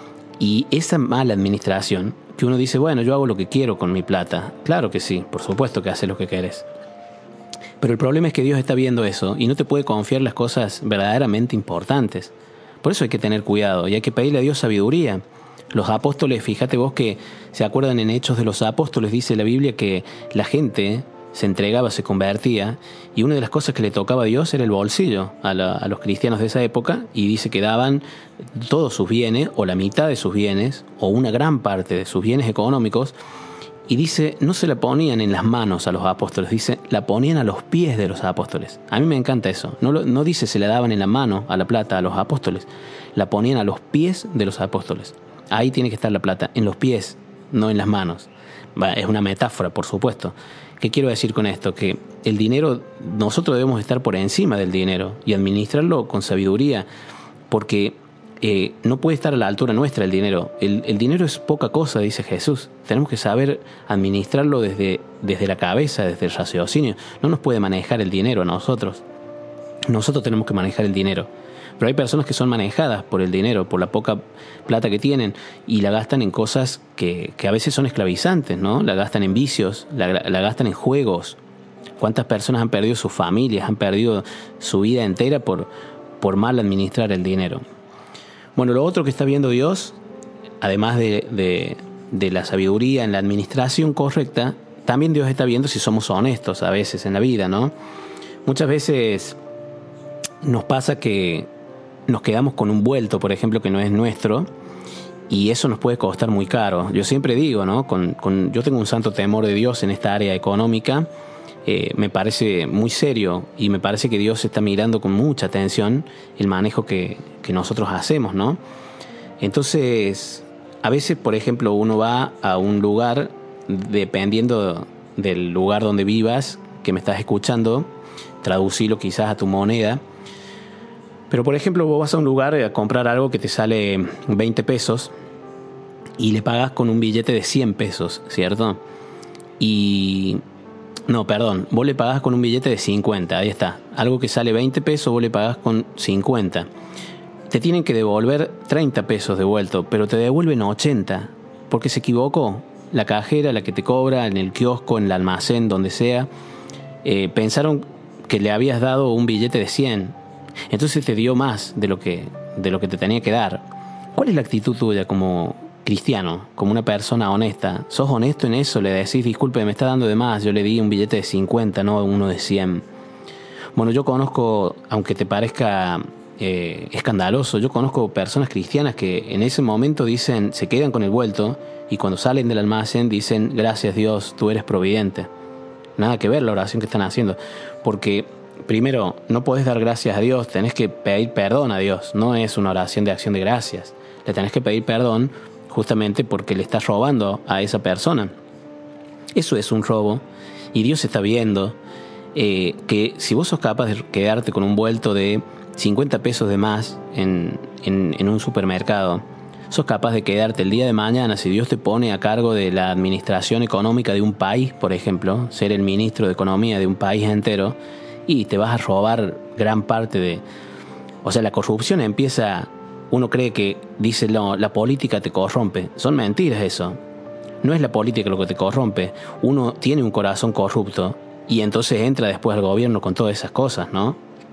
Y esa mala administración, que uno dice, bueno, yo hago lo que quiero con mi plata. Claro que sí, por supuesto que haces lo que querés. Pero el problema es que Dios está viendo eso y no te puede confiar las cosas verdaderamente importantes. Por eso hay que tener cuidado y hay que pedirle a Dios sabiduría. Los apóstoles, fíjate vos que se acuerdan en Hechos de los Apóstoles, dice la Biblia que la gente se entregaba, se convertía, y una de las cosas que le tocaba a Dios era el bolsillo a, la, a los cristianos de esa época, y dice que daban todos sus bienes, o la mitad de sus bienes, o una gran parte de sus bienes económicos, y dice, no se la ponían en las manos a los apóstoles, dice, la ponían a los pies de los apóstoles. A mí me encanta eso, no, lo, no dice se la daban en la mano a la plata a los apóstoles, la ponían a los pies de los apóstoles. Ahí tiene que estar la plata, en los pies, no en las manos. Es una metáfora, por supuesto. ¿Qué quiero decir con esto? Que el dinero, nosotros debemos estar por encima del dinero y administrarlo con sabiduría, porque eh, no puede estar a la altura nuestra el dinero. El, el dinero es poca cosa, dice Jesús. Tenemos que saber administrarlo desde, desde la cabeza, desde el raciocinio. No nos puede manejar el dinero a nosotros. Nosotros tenemos que manejar el dinero. Pero hay personas que son manejadas por el dinero, por la poca plata que tienen, y la gastan en cosas que, que a veces son esclavizantes, ¿no? La gastan en vicios, la, la gastan en juegos. ¿Cuántas personas han perdido sus familias, han perdido su vida entera por, por mal administrar el dinero? Bueno, lo otro que está viendo Dios, además de, de, de la sabiduría en la administración correcta, también Dios está viendo si somos honestos a veces en la vida, ¿no? Muchas veces nos pasa que nos quedamos con un vuelto, por ejemplo, que no es nuestro, y eso nos puede costar muy caro. Yo siempre digo, ¿no? Con, con, yo tengo un santo temor de Dios en esta área económica, eh, me parece muy serio, y me parece que Dios está mirando con mucha atención el manejo que, que nosotros hacemos, ¿no? Entonces, a veces, por ejemplo, uno va a un lugar, dependiendo del lugar donde vivas, que me estás escuchando, traducirlo quizás a tu moneda. Pero, por ejemplo, vos vas a un lugar a comprar algo que te sale veinte pesos y le pagas con un billete de cien pesos, ¿cierto? Y... No, perdón, vos le pagás con un billete de cincuenta, ahí está. Algo que sale veinte pesos, vos le pagás con cincuenta. Te tienen que devolver treinta pesos de vuelto, pero te devuelven ochenta, porque se equivocó. La cajera, la que te cobra, en el kiosco, en el almacén, donde sea, eh, pensaron que le habías dado un billete de cien. Entonces te dio más de lo que, de lo que te tenía que dar. ¿Cuál es la actitud tuya como cristiano, como una persona honesta? ¿Sos honesto en eso? Le decís, disculpe, me está dando de más, yo le di un billete de cincuenta, no uno de cien. Bueno, yo conozco, aunque te parezca eh, escandaloso, yo conozco personas cristianas que en ese momento dicen, se quedan con el vuelto, y cuando salen del almacén dicen, gracias Dios, tú eres providente. Nada que ver la oración que están haciendo, porque primero, no podés dar gracias a Dios, tenés que pedir perdón a Dios. No es una oración de acción de gracias. Le tenés que pedir perdón justamente porque le estás robando a esa persona. Eso es un robo, y Dios está viendo eh, que si vos sos capaz de quedarte con un vuelto de cincuenta pesos de más en, en, en un supermercado, sos capaz de quedarte el día de mañana, si Dios te pone a cargo de la administración económica de un país, por ejemplo, ser el ministro de Economía de un país entero, y te vas a robar gran parte de... O sea, la corrupción empieza... Uno cree que dice, no, la política te corrompe. Son mentiras eso. No es la política lo que te corrompe. Uno tiene un corazón corrupto y entonces entra después al gobierno con todas esas cosas, ¿no?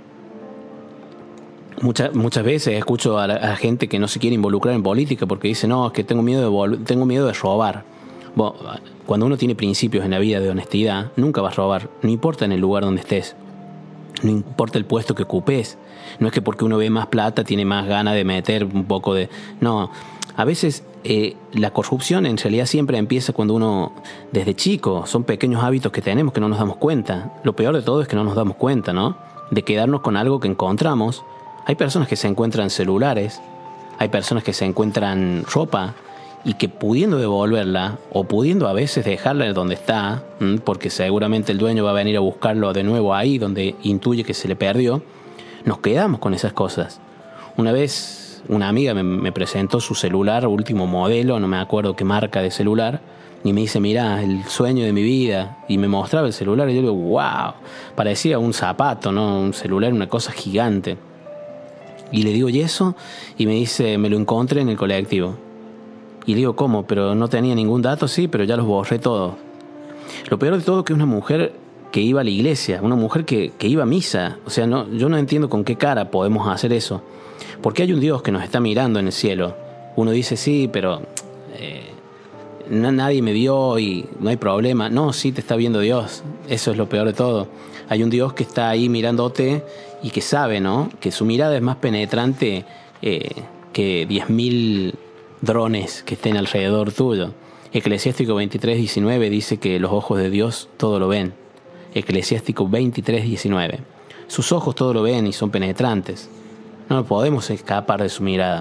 Muchas, muchas veces escucho a la, a la gente que no se quiere involucrar en política porque dice, no, es que tengo miedo de, vol- tengo miedo de robar. Bueno, cuando uno tiene principios en la vida de honestidad, nunca vas a robar. No importa en el lugar donde estés. No importa el puesto que ocupes. No es que porque uno ve más plata tiene más ganas de meter un poco de... No, a veces eh, la corrupción en realidad siempre empieza cuando uno, desde chico, son pequeños hábitos que tenemos que no nos damos cuenta. Lo peor de todo es que no nos damos cuenta, ¿no? De quedarnos con algo que encontramos. Hay personas que se encuentran celulares, hay personas que se encuentran ropa, y que pudiendo devolverla, o pudiendo a veces dejarla donde está, porque seguramente el dueño va a venir a buscarlo de nuevo ahí donde intuye que se le perdió, nos quedamos con esas cosas. Una vez una amiga me, me presentó su celular, último modelo, no me acuerdo qué marca de celular, y me dice, mirá, el sueño de mi vida, y me mostraba el celular, y yo digo, wow, parecía un zapato, ¿no? Un celular, una cosa gigante. Y le digo, ¿y eso? Y me dice, me lo encontré en el colectivo. Y le digo, ¿cómo? Pero no tenía ningún dato, sí, pero ya los borré todos. Lo peor de todo es que es una mujer que iba a la iglesia, una mujer que, que iba a misa. O sea, no, yo no entiendo con qué cara podemos hacer eso. Porque hay un Dios que nos está mirando en el cielo. Uno dice, sí, pero eh, no, nadie me vio y no hay problema. No, sí te está viendo Dios. Eso es lo peor de todo. Hay un Dios que está ahí mirándote y que sabe, ¿no?, que su mirada es más penetrante eh, que diez mil drones que estén alrededor tuyo. Eclesiástico veintitrés diecinueve dice que los ojos de Dios todo lo ven. Eclesiástico veintitrés diecinueve. Sus ojos todo lo ven y son penetrantes. No podemos escapar de su mirada.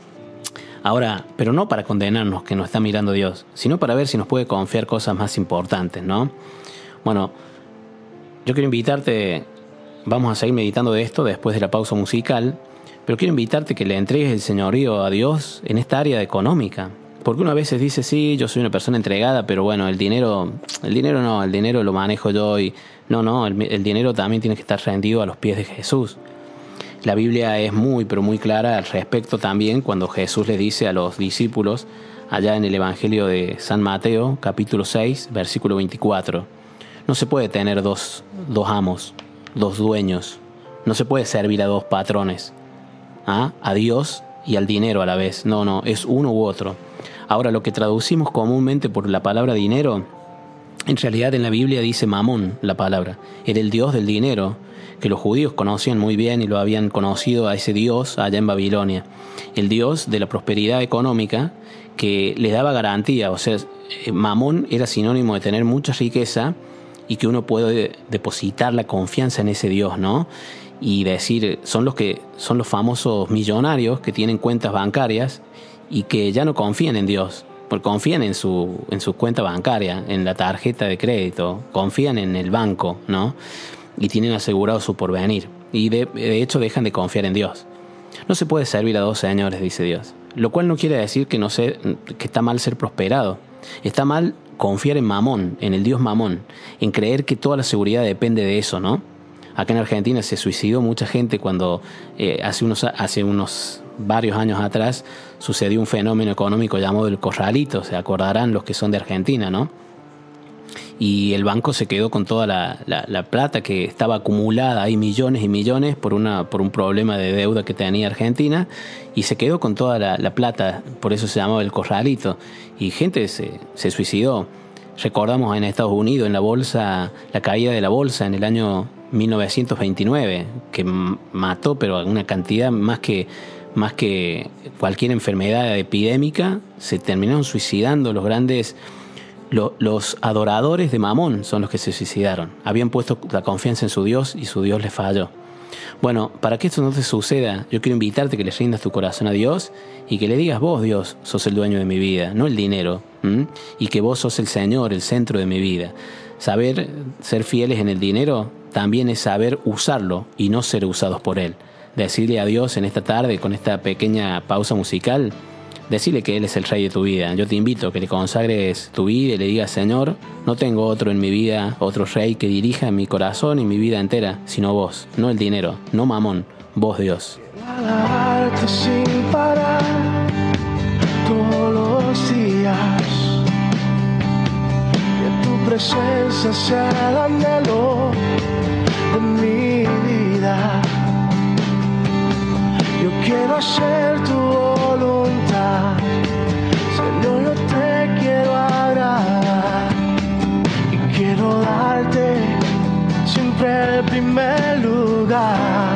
Ahora, pero no para condenarnos que nos está mirando Dios, sino para ver si nos puede confiar cosas más importantes, ¿no? Bueno, yo quiero invitarte, vamos a seguir meditando de esto después de la pausa musical, pero quiero invitarte que le entregues el señorío a Dios en esta área económica. Porque uno a veces dice, sí, yo soy una persona entregada, pero bueno, el dinero, el dinero no, el dinero lo manejo yo y... No, no, el, el dinero también tiene que estar rendido a los pies de Jesús. La Biblia es muy, pero muy clara al respecto también cuando Jesús le dice a los discípulos, allá en el Evangelio de San Mateo, capítulo seis, versículo veinticuatro. No se puede tener dos, dos amos, dos dueños. No se puede servir a dos patrones. ¿Ah? A Dios y al dinero a la vez. No, no, es uno u otro. Ahora, lo que traducimos comúnmente por la palabra dinero, en realidad en la Biblia dice mamón la palabra. Era el dios del dinero, que los judíos conocían muy bien y lo habían conocido a ese dios allá en Babilonia. El dios de la prosperidad económica que les daba garantía. O sea, mamón era sinónimo de tener mucha riqueza y que uno puede depositar la confianza en ese dios, ¿no? Y decir, son los que son los famosos millonarios que tienen cuentas bancarias y que ya no confían en Dios, porque confían en su, en su cuenta bancaria, en la tarjeta de crédito, confían en el banco, ¿no? Y tienen asegurado su porvenir. Y de, de hecho dejan de confiar en Dios. No se puede servir a dos señores, dice Dios. Lo cual no quiere decir que, no se, que está mal ser prosperado. Está mal confiar en Mamón, en el Dios Mamón, en creer que toda la seguridad depende de eso, ¿no? Acá en Argentina se suicidó mucha gente cuando eh, hace, unos, hace unos varios años atrás sucedió un fenómeno económico llamado el corralito. Se acordarán los que son de Argentina, ¿no? Y el banco se quedó con toda la, la, la plata que estaba acumulada, hay millones y millones por, una, por un problema de deuda que tenía Argentina, y se quedó con toda la, la plata, por eso se llamaba el corralito, y gente se, se suicidó. Recordamos en Estados Unidos, en la bolsa, la caída de la bolsa en el año mil novecientos veintinueve, que mató, pero una cantidad más que, más que cualquier enfermedad epidémica. Se terminaron suicidando los grandes... Los adoradores de Mamón son los que se suicidaron. Habían puesto la confianza en su Dios y su Dios les falló. Bueno, para que esto no te suceda, yo quiero invitarte a que le rindas tu corazón a Dios y que le digas, vos, Dios, sos el dueño de mi vida, no el dinero, ¿m? Y que vos sos el Señor, el centro de mi vida. Saber ser fieles en el dinero también es saber usarlo y no ser usados por Él. Decirle a Dios en esta tarde, con esta pequeña pausa musical, decirle que Él es el rey de tu vida. Yo te invito a que le consagres tu vida y le digas, Señor, no tengo otro en mi vida, otro rey que dirija mi corazón y mi vida entera, sino vos, no el dinero, no Mamón, vos, Dios. Alabarte sin parar todos los días, que tu presencia sea el anhelo de mi vida. Yo quiero hacer tu voluntad, Señor, yo te quiero agradar y quiero darte siempre el primer lugar.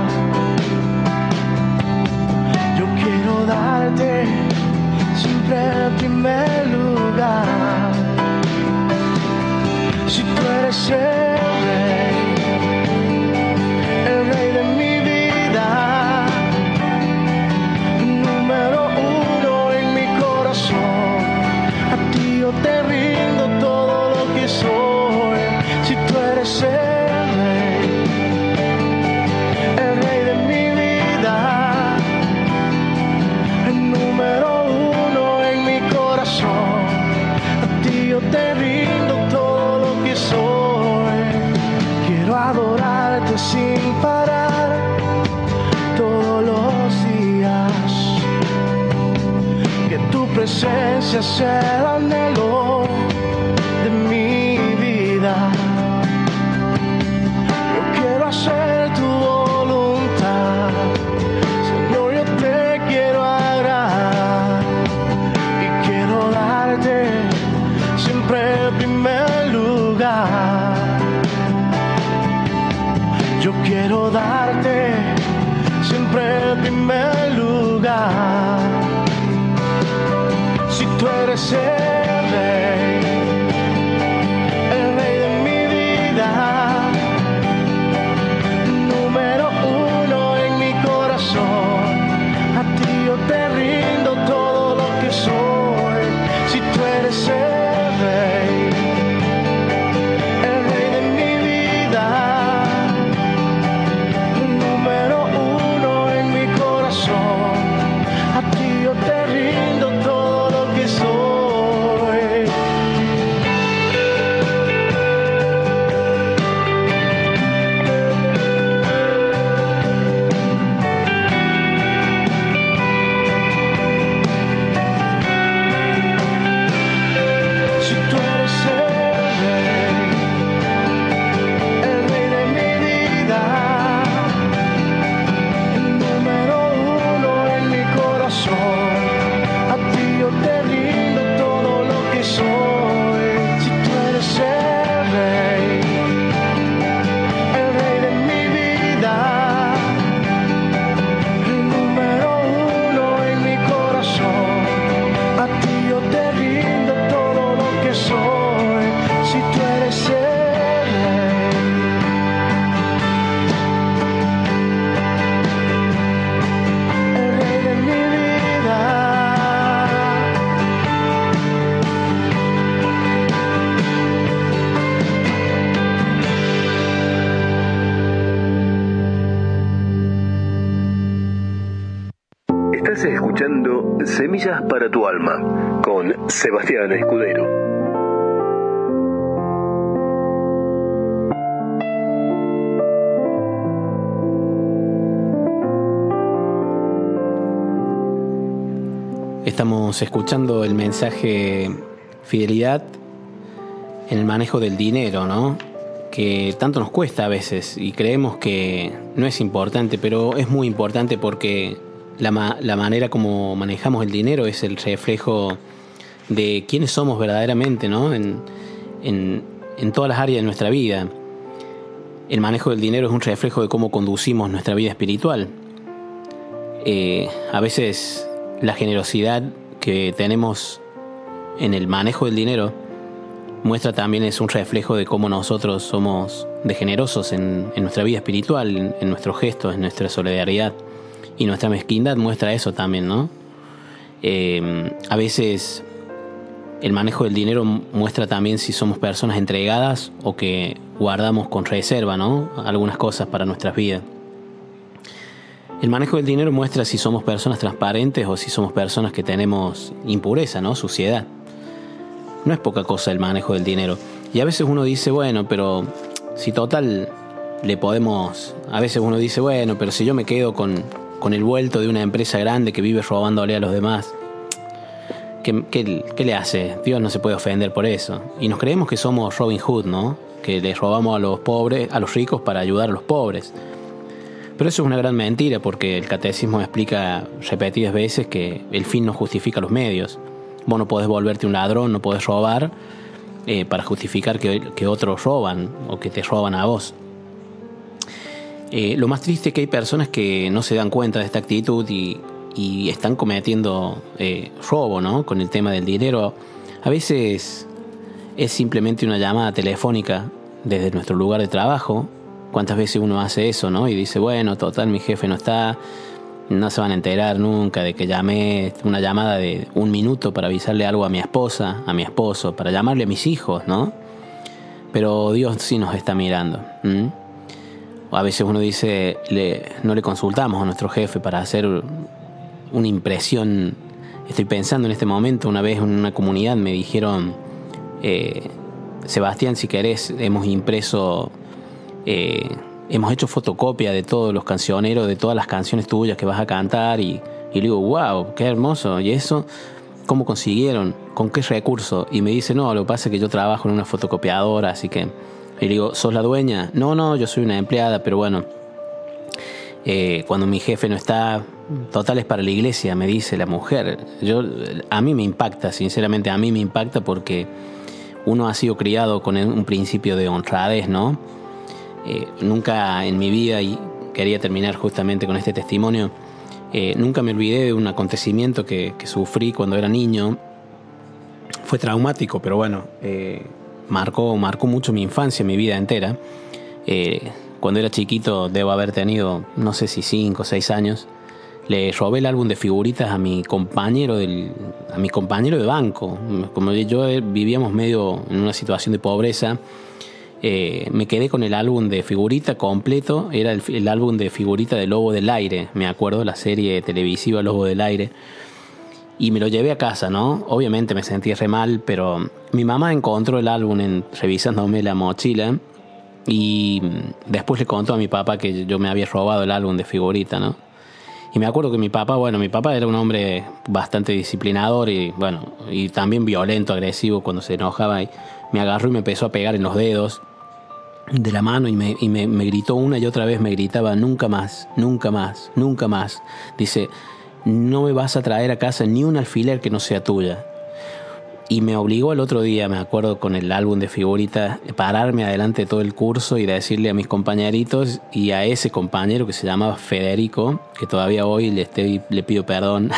Yo quiero darte siempre el primer lugar. Si tú eres el rey, el rey de mi vida, número uno en mi corazón, a ti yo te rindo todo lo que soy. Si tú eres el rey, el rey de mi vida, el número uno en mi corazón, a ti yo te rindo todo lo que soy. Quiero adorarte sin parar todos los días, que tu presencia sea el anhelo de mi vida. Yo quiero hacer tu voluntad, Señor, yo te quiero agradar y quiero darte darte siempre el primer lugar. Si tú eres el rey, el rey de mi vida, número uno en mi corazón, a ti yo te rindo todo lo que soy. Si tú eres el rey, el rey de mi vida, número uno en mi corazón, a ti yo te rindo todo lo que soy. Si tú eres el rey, el rey de mi vida, el número uno en mi corazón, a ti yo te rindo todo lo que soy. Si tú eres el rey, el rey de mi vida, el número uno en mi corazón, a ti yo te rindo todo lo que soy. Si tú eres el rey, el rey de mi vida. Estás escuchando Semillas para tu Alma con Sebastián Escudero. Estamos escuchando el mensaje fidelidad en el manejo del dinero, ¿no? Que tanto nos cuesta a veces y creemos que no es importante, pero es muy importante porque la, ma- la manera como manejamos el dinero es el reflejo de quiénes somos verdaderamente, ¿no? En, en, en todas las áreas de nuestra vida. El manejo del dinero es un reflejo de cómo conducimos nuestra vida espiritual. Eh, a veces la generosidad que tenemos en el manejo del dinero muestra también, es un reflejo de cómo nosotros somos de generosos en, en nuestra vida espiritual, en, en nuestros gestos, en nuestra solidaridad. Y nuestra mezquindad muestra eso también, ¿no? Eh, a veces el manejo del dinero muestra también si somos personas entregadas o que guardamos con reserva, ¿no? Algunas cosas para nuestras vidas. El manejo del dinero muestra si somos personas transparentes o si somos personas que tenemos impureza, ¿no? Suciedad. No es poca cosa el manejo del dinero. Y a veces uno dice, bueno, pero si total le podemos... A veces uno dice, bueno, pero si yo me quedo con, con el vuelto de una empresa grande que vive robándole a los demás, ¿qué, qué, qué le hace? Dios no se puede ofender por eso. Y nos creemos que somos Robin Hood, ¿no? Que les robamos a los pobres, a los ricos para ayudar a los pobres. Pero eso es una gran mentira, porque el catecismo explica repetidas veces que el fin no justifica los medios. Vos no podés volverte un ladrón, no podés robar eh, para justificar que, que otros roban o que te roban a vos. Eh, lo más triste es que hay personas que no se dan cuenta de esta actitud y, y están cometiendo eh, robo, ¿no? Con el tema del dinero. A veces es simplemente una llamada telefónica desde nuestro lugar de trabajo. ¿Cuántas veces uno hace eso, no? Y dice, bueno, total, mi jefe no está, no se van a enterar nunca de que llamé, una llamada de un minuto para avisarle algo a mi esposa, a mi esposo, para llamarle a mis hijos, ¿no? Pero Dios sí nos está mirando. ¿Mm? A veces uno dice, le, no le consultamos a nuestro jefe para hacer una impresión. Estoy pensando en este momento, una vez en una comunidad me dijeron, eh, Sebastián, si querés, hemos impreso... Eh, hemos hecho fotocopia de todos los cancioneros, de todas las canciones tuyas que vas a cantar, y, y le digo, wow, qué hermoso. ¿Y eso cómo consiguieron? ¿Con qué recurso? Y me dice, no, lo que pasa es que yo trabajo en una fotocopiadora, así que... Y le digo, ¿sos la dueña? No, no, yo soy una empleada, pero bueno, eh, cuando mi jefe no está, total es para la iglesia, me dice la mujer. Yo, a mí me impacta, sinceramente, a mí me impacta porque uno ha sido criado con un principio de honradez, ¿no? Eh, nunca en mi vida quería terminar justamente con este testimonio. Eh, nunca me olvidé de un acontecimiento que, que sufrí cuando era niño. Fue traumático, pero bueno, eh, marcó, marcó mucho mi infancia, mi vida entera. Eh, cuando era chiquito, debo haber tenido, no sé si cinco o seis años, le robé el álbum de figuritas a mi compañero del, a mi compañero de banco. Como yo vivíamos medio en una situación de pobreza, eh, me quedé con el álbum de figurita completo. Era el, el álbum de figurita de Lobo del Aire, me acuerdo, la serie televisiva Lobo del Aire. Y me lo llevé a casa, ¿no? Obviamente me sentí re mal, pero mi mamá encontró el álbum en, revisándome la mochila, y después le contó a mi papá que yo me había robado el álbum de figurita, ¿no? Y me acuerdo que mi papá, bueno, mi papá era un hombre bastante disciplinador y, bueno, y también violento, agresivo cuando se enojaba. Y me agarró y me empezó a pegar en los dedos de la mano y, me, y me, me gritó una y otra vez, me gritaba: nunca más, nunca más, nunca más. Dice: no me vas a traer a casa ni un alfiler que no sea tuya. Y me obligó el otro día, me acuerdo, con el álbum de figuritas, pararme adelante de todo el curso y decirle a mis compañeritos y a ese compañero que se llamaba Federico, que todavía hoy le, estoy, le pido perdón,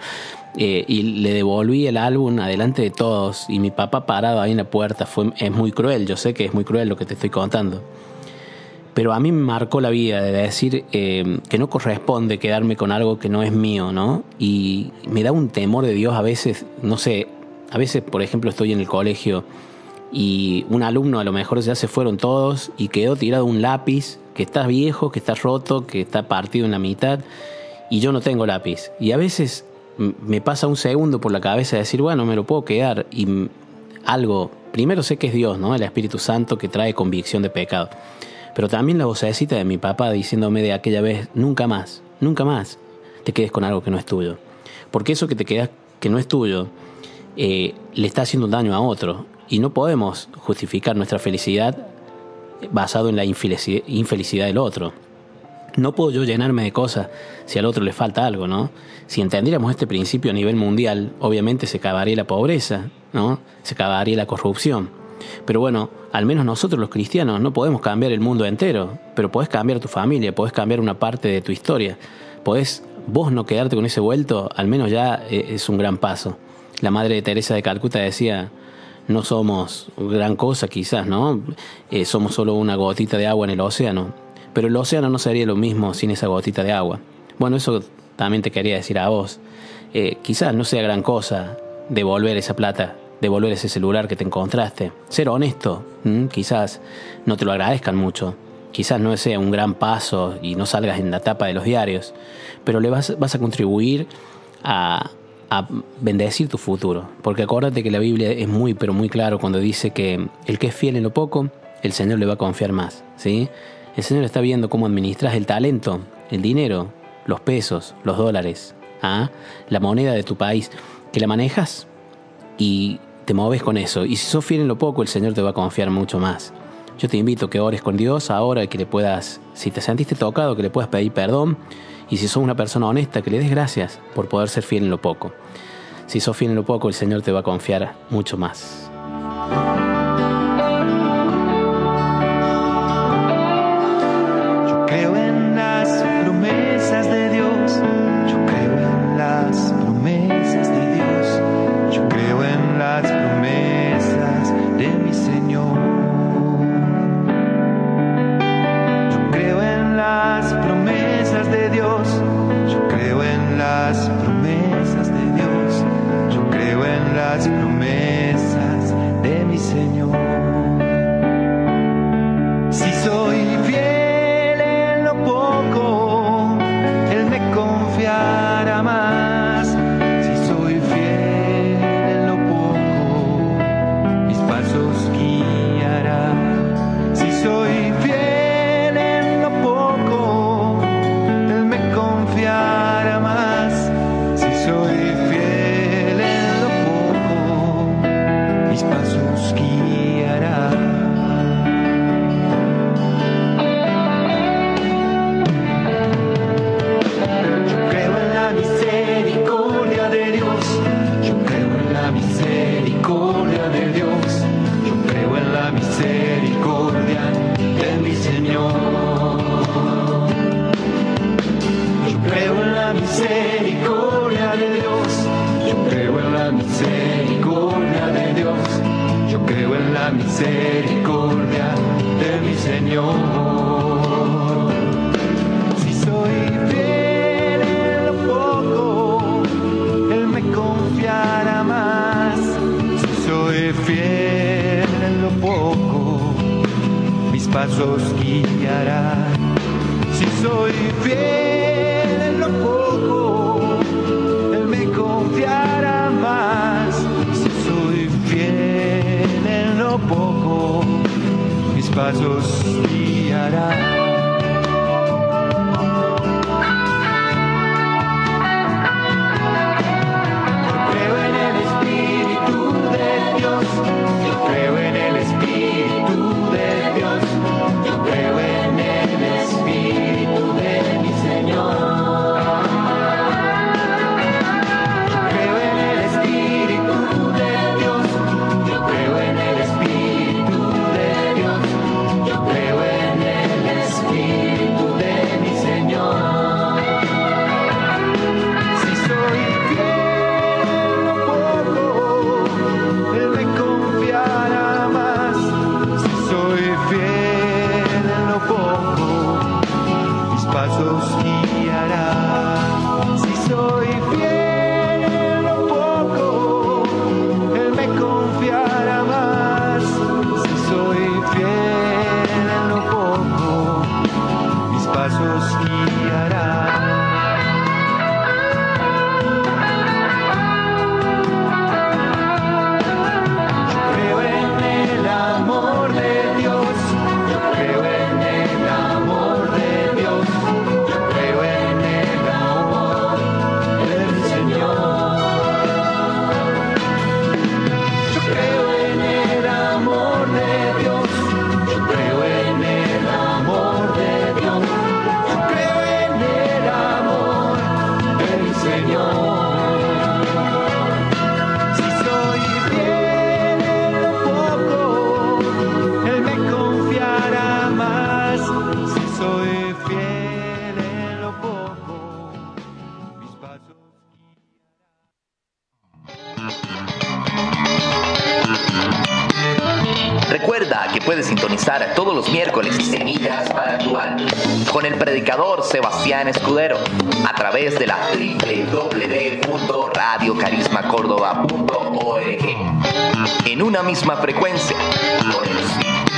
eh, y le devolví el álbum adelante de todos, y mi papá parado ahí en la puerta. Fue, es muy cruel, yo sé que es muy cruel lo que te estoy contando, pero a mí me marcó la vida de decir eh, que no corresponde quedarme con algo que no es mío, ¿no? Y me da un temor de Dios a veces, no sé. A veces, por ejemplo, estoy en el colegio y un alumno, a lo mejor ya se fueron todos y quedó tirado un lápiz que está viejo, que está roto, que está partido en la mitad, y yo no tengo lápiz. Y a veces me pasa un segundo por la cabeza de decir, bueno, me lo puedo quedar. Y algo, primero sé que es Dios, ¿no? El Espíritu Santo, que trae convicción de pecado. Pero también la vocecita de mi papá diciéndome de aquella vez: nunca más, nunca más te quedes con algo que no es tuyo. Porque eso que te quedas que no es tuyo, Eh, le está haciendo un daño a otro, y no podemos justificar nuestra felicidad basado en la infelicidad, infelicidad del otro. No puedo yo llenarme de cosas si al otro le falta algo, ¿no? Si entendiéramos este principio a nivel mundial, obviamente se acabaría la pobreza, ¿no? Se acabaría la corrupción. Pero bueno, al menos nosotros los cristianos no podemos cambiar el mundo entero, pero podés cambiar tu familia, podés cambiar una parte de tu historia, podés vos no quedarte con ese vuelto. Al menos ya es un gran paso. La Madre de Teresa de Calcuta decía: no somos gran cosa quizás, ¿no? Eh, somos solo una gotita de agua en el océano, pero el océano no sería lo mismo sin esa gotita de agua. Bueno, eso también te quería decir a vos. Eh, quizás no sea gran cosa devolver esa plata, devolver ese celular que te encontraste. Ser honesto, ¿m? Quizás no te lo agradezcan mucho, quizás no sea un gran paso y no salgas en la tapa de los diarios, pero le vas, vas a contribuir a... a bendecir tu futuro. Porque acuérdate que la Biblia es muy pero muy claro cuando dice que el que es fiel en lo poco, el Señor le va a confiar más, ¿sí? El Señor está viendo cómo administras el talento, el dinero, los pesos, los dólares, ¿ah? La moneda de tu país, que la manejas y te moves con eso. Y si sos fiel en lo poco, el Señor te va a confiar mucho más. Yo te invito a que ores con Dios ahora, que le puedas, si te sentiste tocado, que le puedas pedir perdón. Y si sos una persona honesta, que le des gracias por poder ser fiel en lo poco. Si sos fiel en lo poco, el Señor te va a confiar mucho más. Yo creo en las promesas de Dios. Yo creo en las promesas de Dios. Yo creo en las promesas de mi Señor. Yo creo en las promesas de Dios. Yo creo en las promesas de Dios. Yo creo en las promesas de mi Señor. Si soy fiel en lo poco, Él me confiará más. Si soy fiel en lo poco, mis pasos guiará. Si soy fiel en lo poco, Él me confiará más. Si soy fiel en lo poco, mis pasos guiará. Yo creo en la misericordia de Dios. Yo creo en la misericordia de Dios. Yo creo en la misericordia de mi Señor. misericordia de Dios. Yo creo en la misericordia de Dios. Yo creo en la misericordia de mi Señor. Si soy fiel en lo poco, Él me confiará más. Si soy fiel en lo poco, mis pasos guiará. Si soy fiel en lo poco, Él me confiará más. Si soy fiel en lo poco, mis pasos guiará. Recuerda que puedes sintonizar todos los miércoles Semillas para tu alma con el predicador Sebastián Escudero a través de la doble u doble u doble u punto radio carisma córdoba punto org en una misma frecuencia con el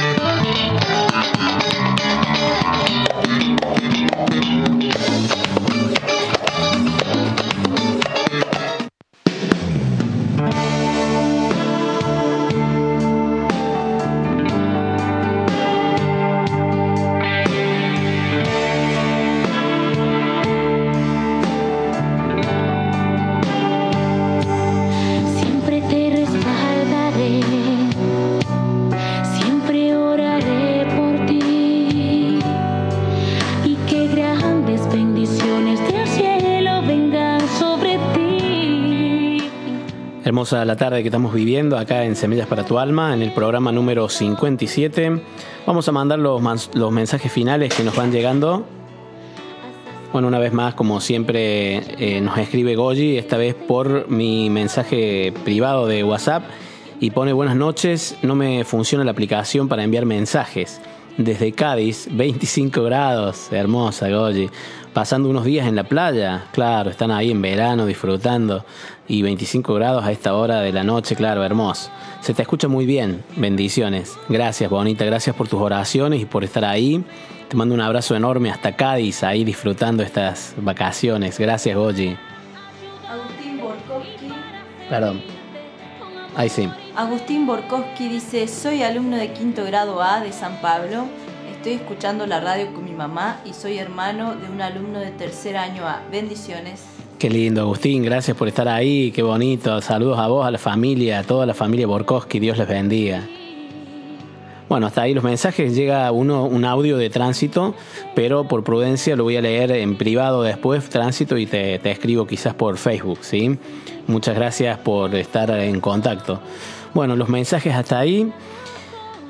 Hermosa la tarde que estamos viviendo acá en Semillas para tu Alma, en el programa número cincuenta y siete. Vamos a mandar los, los mensajes finales que nos van llegando. Bueno, una vez más, como siempre, eh, nos escribe Goyi, esta vez por mi mensaje privado de WhatsApp, y pone: buenas noches, no me funciona la aplicación para enviar mensajes. Desde Cádiz, veinticinco grados, hermosa Goyi. Pasando unos días en la playa, claro, están ahí en verano disfrutando, y veinticinco grados a esta hora de la noche, claro, hermoso. Se te escucha muy bien, bendiciones. Gracias, bonita, gracias por tus oraciones y por estar ahí. Te mando un abrazo enorme hasta Cádiz, ahí disfrutando estas vacaciones. Gracias, Goyi. Agustín Borkowski. Perdón. Ahí sí. Agustín Borkowski dice: soy alumno de quinto grado A de San Pablo. Estoy escuchando la radio con mi mamá y soy hermano de un alumno de tercer año A. Bendiciones. Qué lindo, Agustín, gracias por estar ahí, qué bonito. Saludos a vos, a la familia, a toda la familia Borkowski, Dios les bendiga. Bueno, hasta ahí los mensajes. Llega uno un audio de Tránsito, pero por prudencia lo voy a leer en privado después, Tránsito, y te, te escribo quizás por Facebook, ¿sí? Muchas gracias por estar en contacto. Bueno, los mensajes hasta ahí.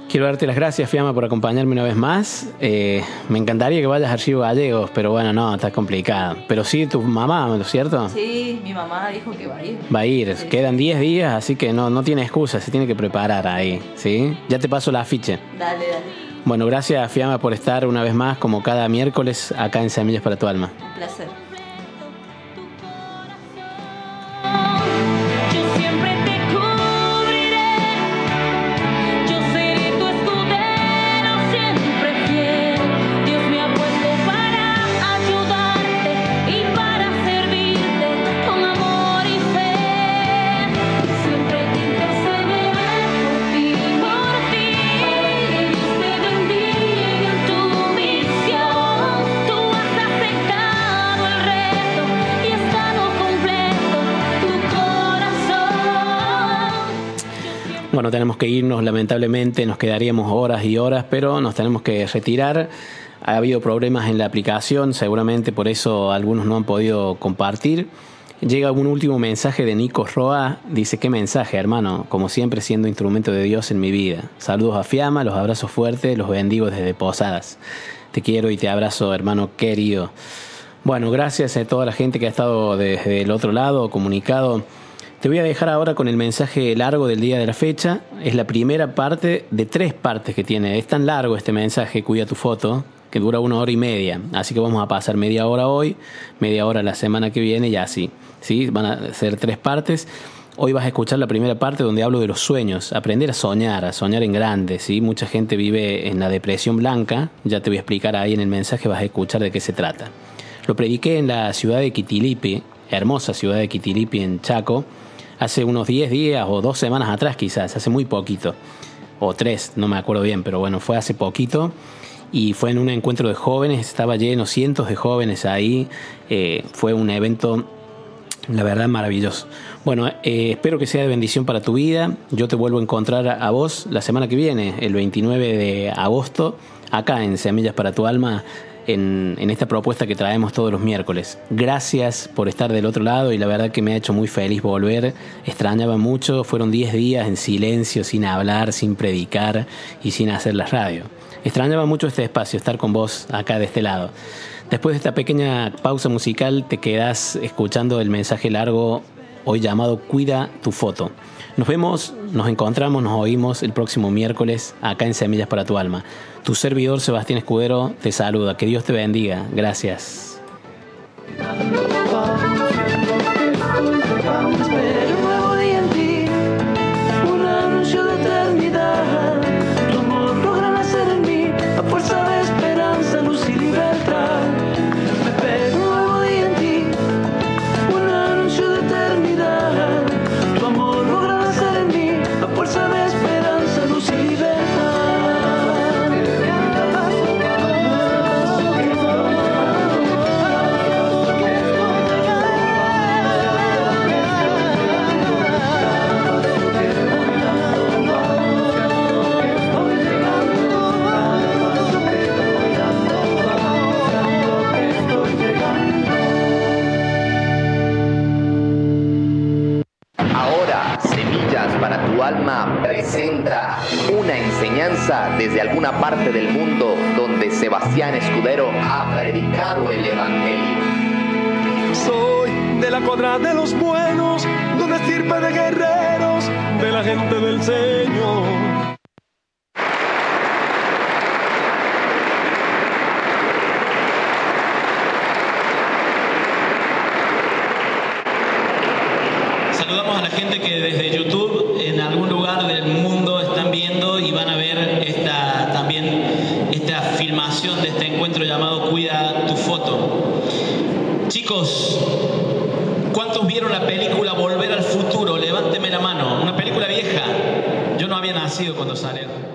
Quiero darte las gracias, Fiamma, por acompañarme una vez más. Eh, me encantaría que vayas a Archivo Gallegos, pero bueno, no, está complicado. Pero sí, tu mamá, ¿no es cierto? Sí, mi mamá dijo que va a ir. Va a ir. Sí. Quedan diez días, así que no, no tiene excusa, se tiene que preparar ahí, ¿sí? Ya te paso la afiche. Dale, dale. Bueno, gracias, Fiamma, por estar una vez más, como cada miércoles, acá en Semillas para tu Alma. Un placer. Yo siempre te cubriré, yo seré tu escudero siempre fiel. Dios me ha puesto para ayudarte y para servirte con amor y fe. Siempre te intercederé por ti, por ti. Dios te bendiga en tu misión. Tú has aceptado el reto y estado completo tu corazón. Bueno, tenemos que irnos, lamentablemente, nos quedaríamos horas y horas, pero nos tenemos que retirar. Ha habido problemas en la aplicación, seguramente por eso algunos no han podido compartir. Llega un último mensaje de Nico Roa, dice: qué mensaje, hermano, como siempre siendo instrumento de Dios en mi vida. Saludos a Fiamma, los abrazos fuertes, los bendigo desde Posadas. Te quiero y te abrazo, hermano querido. Bueno, gracias a toda la gente que ha estado desde el otro lado, comunicado. Te voy a dejar ahora con el mensaje largo del día de la fecha. Es la primera parte de tres partes que tiene. Es tan largo este mensaje, Cuida tu foto, que dura una hora y media. Así que vamos a pasar media hora hoy, media hora la semana que viene y así. ¿Sí? Van a ser tres partes. Hoy vas a escuchar la primera parte donde hablo de los sueños. Aprender a soñar, a soñar en grande. ¿Sí? Mucha gente vive en la depresión blanca. Ya te voy a explicar ahí en el mensaje, vas a escuchar de qué se trata. Lo prediqué en la ciudad de Quitilipi, hermosa ciudad de Quitilipi en Chaco, hace unos diez días o dos semanas atrás quizás, hace muy poquito, o tres, no me acuerdo bien, pero bueno, fue hace poquito y fue en un encuentro de jóvenes, estaba lleno, cientos de jóvenes ahí, eh, fue un evento, la verdad, maravilloso. Bueno, eh, espero que sea de bendición para tu vida. Yo te vuelvo a encontrar a, a vos la semana que viene, el veintinueve de agosto, acá en Semillas para tu Alma, En, en esta propuesta que traemos todos los miércoles. Gracias por estar del otro lado y la verdad que me ha hecho muy feliz volver. Extrañaba mucho, fueron diez días en silencio, sin hablar, sin predicar y sin hacer la radio. Extrañaba mucho este espacio, estar con vos acá de este lado. Después de esta pequeña pausa musical te quedás escuchando el mensaje largo hoy llamado Cuida tu foto. Nos vemos, nos encontramos, nos oímos el próximo miércoles acá en Semillas para tu Alma. Tu servidor Sebastián Escudero te saluda. Que Dios te bendiga. Gracias. Espero un nuevo día en ti, un anuncio de eternidad. Tu amor logra nacer en mí, a fuerza de esperanza, luz y libertad. Me espero un nuevo día en ti, un anuncio de eternidad. Tu amor logra nacer en mí, a fuerza de esperanza, luz y libertad. Ahora, Semillas para tu Alma presenta una enseñanza desde alguna parte del mundo donde Sebastián Escudero ha predicado el Evangelio. Soy de la cuadra de los buenos, de una estirpe de guerreros, de la gente del Señor. Saludamos a la gente que desde YouTube en algún lugar del mundo están viendo y van a ver esta también esta filmación de este encuentro llamado Cuida tu foto. Chicos, ¿cuántos vieron la película Volver al Futuro? Levánteme la mano. Una película vieja. Yo no había nacido cuando salió.